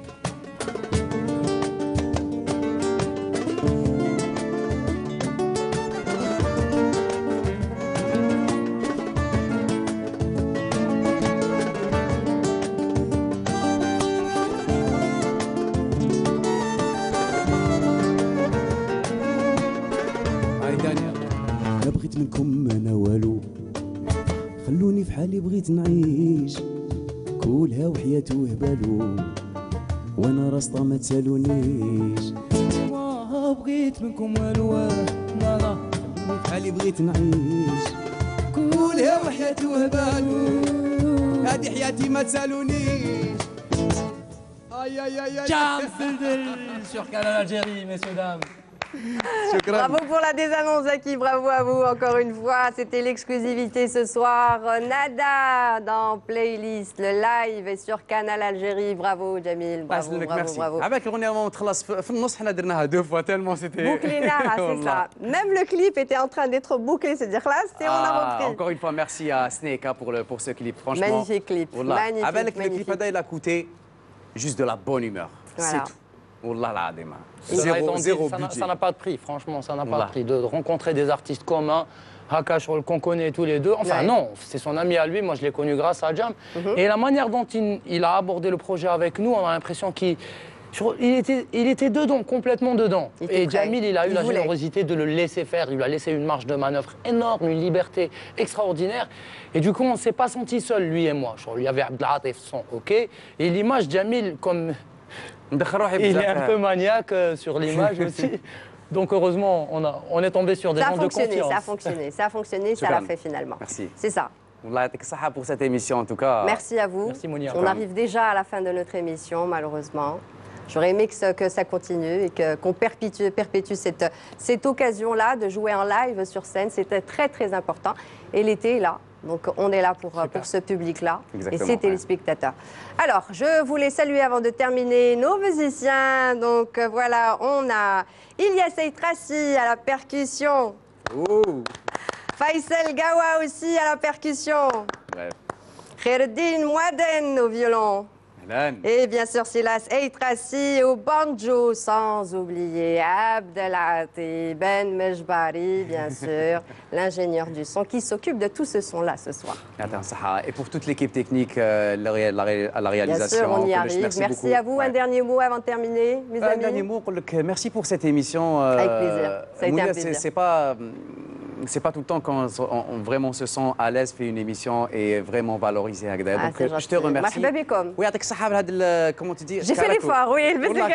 ما بغيت منكم انا والو خلوني في حالي بغيت نعيش. كلها وحياته وهبالو وانا راسطه ما تسالونيش. ما بغيت منكم والو لا لا خلوني في حالي بغيت نعيش. كلها وحياتي وهبالو هادي حياتي ما تسالونيش. اي اي اي Jam sur Canal Algérie, messieurs dames. Bravo pour la désannonce, Zaki. Bravo à vous encore une fois. C'était l'exclusivité ce soir. Nada dans Playlist. Le live est sur Canal Algérie. Bravo, Jamil. Bravo, bravo, bravo. Avec l'honneur, on تخلص في النص حنا درناها deux fois tellement c'était. Bouclina, c'est ça. Même le clip était en train d'être bouclé, c'est-à-dire là, et on a repris. Encore une fois, merci à Sneka pour le pour ce clip. Franchement. Magnifique clip. Magnifique, Avec le magnifique. clip, il a coûté juste de la bonne humeur. Voilà. C'est tout. Wallah l'adema. Cela Zéro, étant dit, zéro ça n'a- budget. ça n'a pas de prix, franchement, ça n'a pas Voilà. de prix. De rencontrer des artistes communs, Hakash, qu'on connaît tous les deux. Enfin, Ouais. non, c'est son ami à lui, moi je l'ai connu grâce à Jam. Et la manière dont il, il a abordé le projet avec nous, on a l'impression qu'il sur- il était, il était dedans, complètement dedans. Il était Et prêt. Jamil, il a eu Il la voulait. générosité de le laisser faire. Il lui a laissé une marge de manœuvre énorme, une liberté extraordinaire. Et du coup, on ne s'est pas senti seul, lui et moi. Genre, il y avait Abdelatif, son OK. Et l'image, Jamil, comme ندخل روحي il est بزاف. un peu maniaque euh, sur l'image aussi. Donc heureusement, on, a, on est tombé sur des Ça a gens de fonctionné, confiance. ça a fonctionné, ça a fonctionné, ça l'a Shukran. fait finalement. Merci. C'est ça. والله يعطيك الصحة pour cette émission en tout cas. Merci à vous. Merci, Monia. On arrive déjà à la fin de notre émission, malheureusement. J'aurais aimé que ça, que ça continue et que- qu'on perpétue, perpétue cette, cette occasion-là de jouer en live sur scène. C'était très, très important. Et l'été est là. Donc, on est là pour, pour ce public-là et Exactement, ces ouais. téléspectateurs. Alors, je voulais saluer avant de terminer nos musiciens. Donc, euh, voilà, on a Ilyas Eitrassi à la percussion. Ouh. Faisal Gawa aussi à la percussion. Bref. Khaireddin Mouaden au violon. Et bien sûr, Silas Eitrassi au banjo, sans oublier Abdelati Ben Mejbari, bien sûr, l'ingénieur du son qui s'occupe de tout ce son-là ce soir. Et pour toute l'équipe technique à la réalisation. Bien sûr, on y arrive. Merci, merci à vous. Ouais. Un dernier mot avant de terminer, mes un amis. Un dernier mot, merci pour cette émission. Avec plaisir. Ça a été un plaisir. C'est pas... C'est pas tout le temps quand on, on vraiment se sent à l'aise fait une émission et vraiment valorisé. Ah, donc je te remercie. Oui, comment tu dis? J'ai fait l'effort, oui.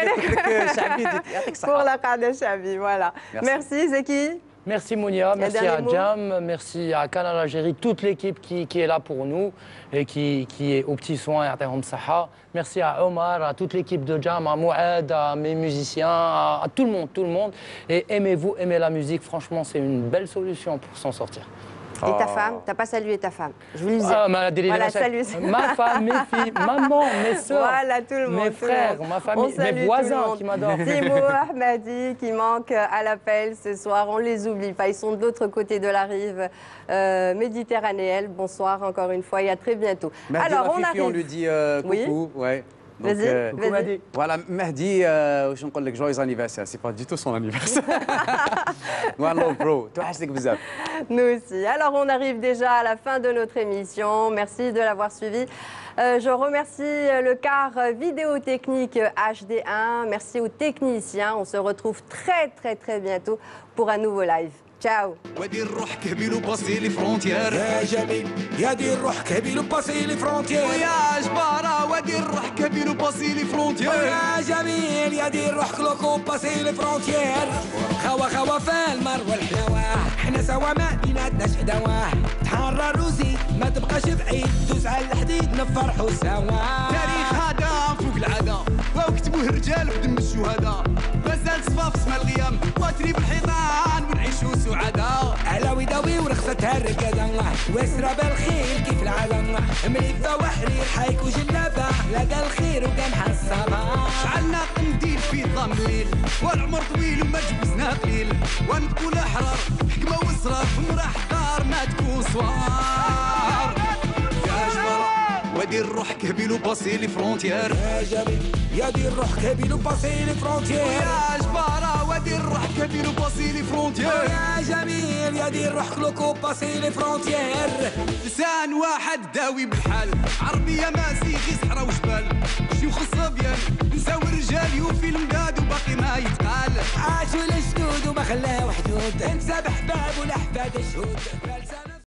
Pour la Qada Chabi, voilà. Merci, merci Zeki. Merci Mounia, merci à Jam, merci à Canal Algérie, toute l'équipe qui, qui est là pour nous et qui, qui est aux petits soins. Merci à Omar, à toute l'équipe de Jam, à Mouad, à mes musiciens, à, à tout le monde, tout le monde. Et aimez-vous, aimez la musique, franchement, c'est une belle solution pour s'en sortir. Et ta femme? T'as pas salué ta femme? Je vous le disais. Ah, ma voilà, salut. Ma femme, mes filles, maman, mes soeurs, voilà, tout le monde, mes frères, ma famille, mes voisins qui m'adorent. Timo Ahmadi qui manque à l'appel ce soir, on les oublie pas. Ils sont de l'autre côté de la rive euh, méditerranéenne. Bonsoir encore une fois et à très bientôt. Mahdi Alors, on arrive. On lui dit euh, coucou. Oui. Ouais. Vas-y, euh, vas-y. Voilà, Mahdi, euh, je ne dis joyeux anniversaire. C'est pas du tout son anniversaire. One love, bro. Nous aussi. Alors, on arrive déjà à la fin de notre émission. Merci de l'avoir suivi. Euh, je remercie le quart vidéotechnique H D un. Merci aux techniciens. On se retrouve très, très, très bientôt pour un nouveau live. Ciao. وادي الروح كهبيل وباصي لي فرونتيير يا جميل يا دي الروح كهبيل وباصي لي فرونتيير ويا جبارة وادي الروح كهبيل وباصي لي فرونتيير ويا جميل يا دي الروح كلوكو وباصي لي فرونتيير خوا خوا فالمر والحلاوة احنا سوا ما بيناتناش عداوة تحرر وزيد ما تبقاش بعيد دوس على الحديد نفرحوا سوا تاريخ هذا فوق العادة وكتبوه الرجال بدم الشهداء مازال صفاف اسمها الغيام واتري بالحيطان ونعيشوا سعداء علاوي داوي ورخصتها الركادة واسرى بالخير كيف العالم مليفة وحرير حيك وجلابة لقى الخير وقام حصلها شعلنا قنديل في ظلام الليل والعمر طويل وما جوزنا قليل ونقول احرار حكمة واسرار ومراح دار ما تكون صوار يا جبرة وادي الروح كهبيل وباصي لي فرونتيير يا جميل يا دي الروح كهبيل وباصي لي فرونتيير يا جبارة وادي الروح كهبيل وباصي لي فرونتيير يا جميل يا دي الروح كلوك وباصي لي فرونتيير لسان واحد داوي بالحال عربية مازيغي صحرا وجبال شيوخ الصبيان نساو الرجال يوفي المداد وباقي ما يتقال عاشوا الجدود وما خلاو حدود انسى بحباب والاحفاد شهود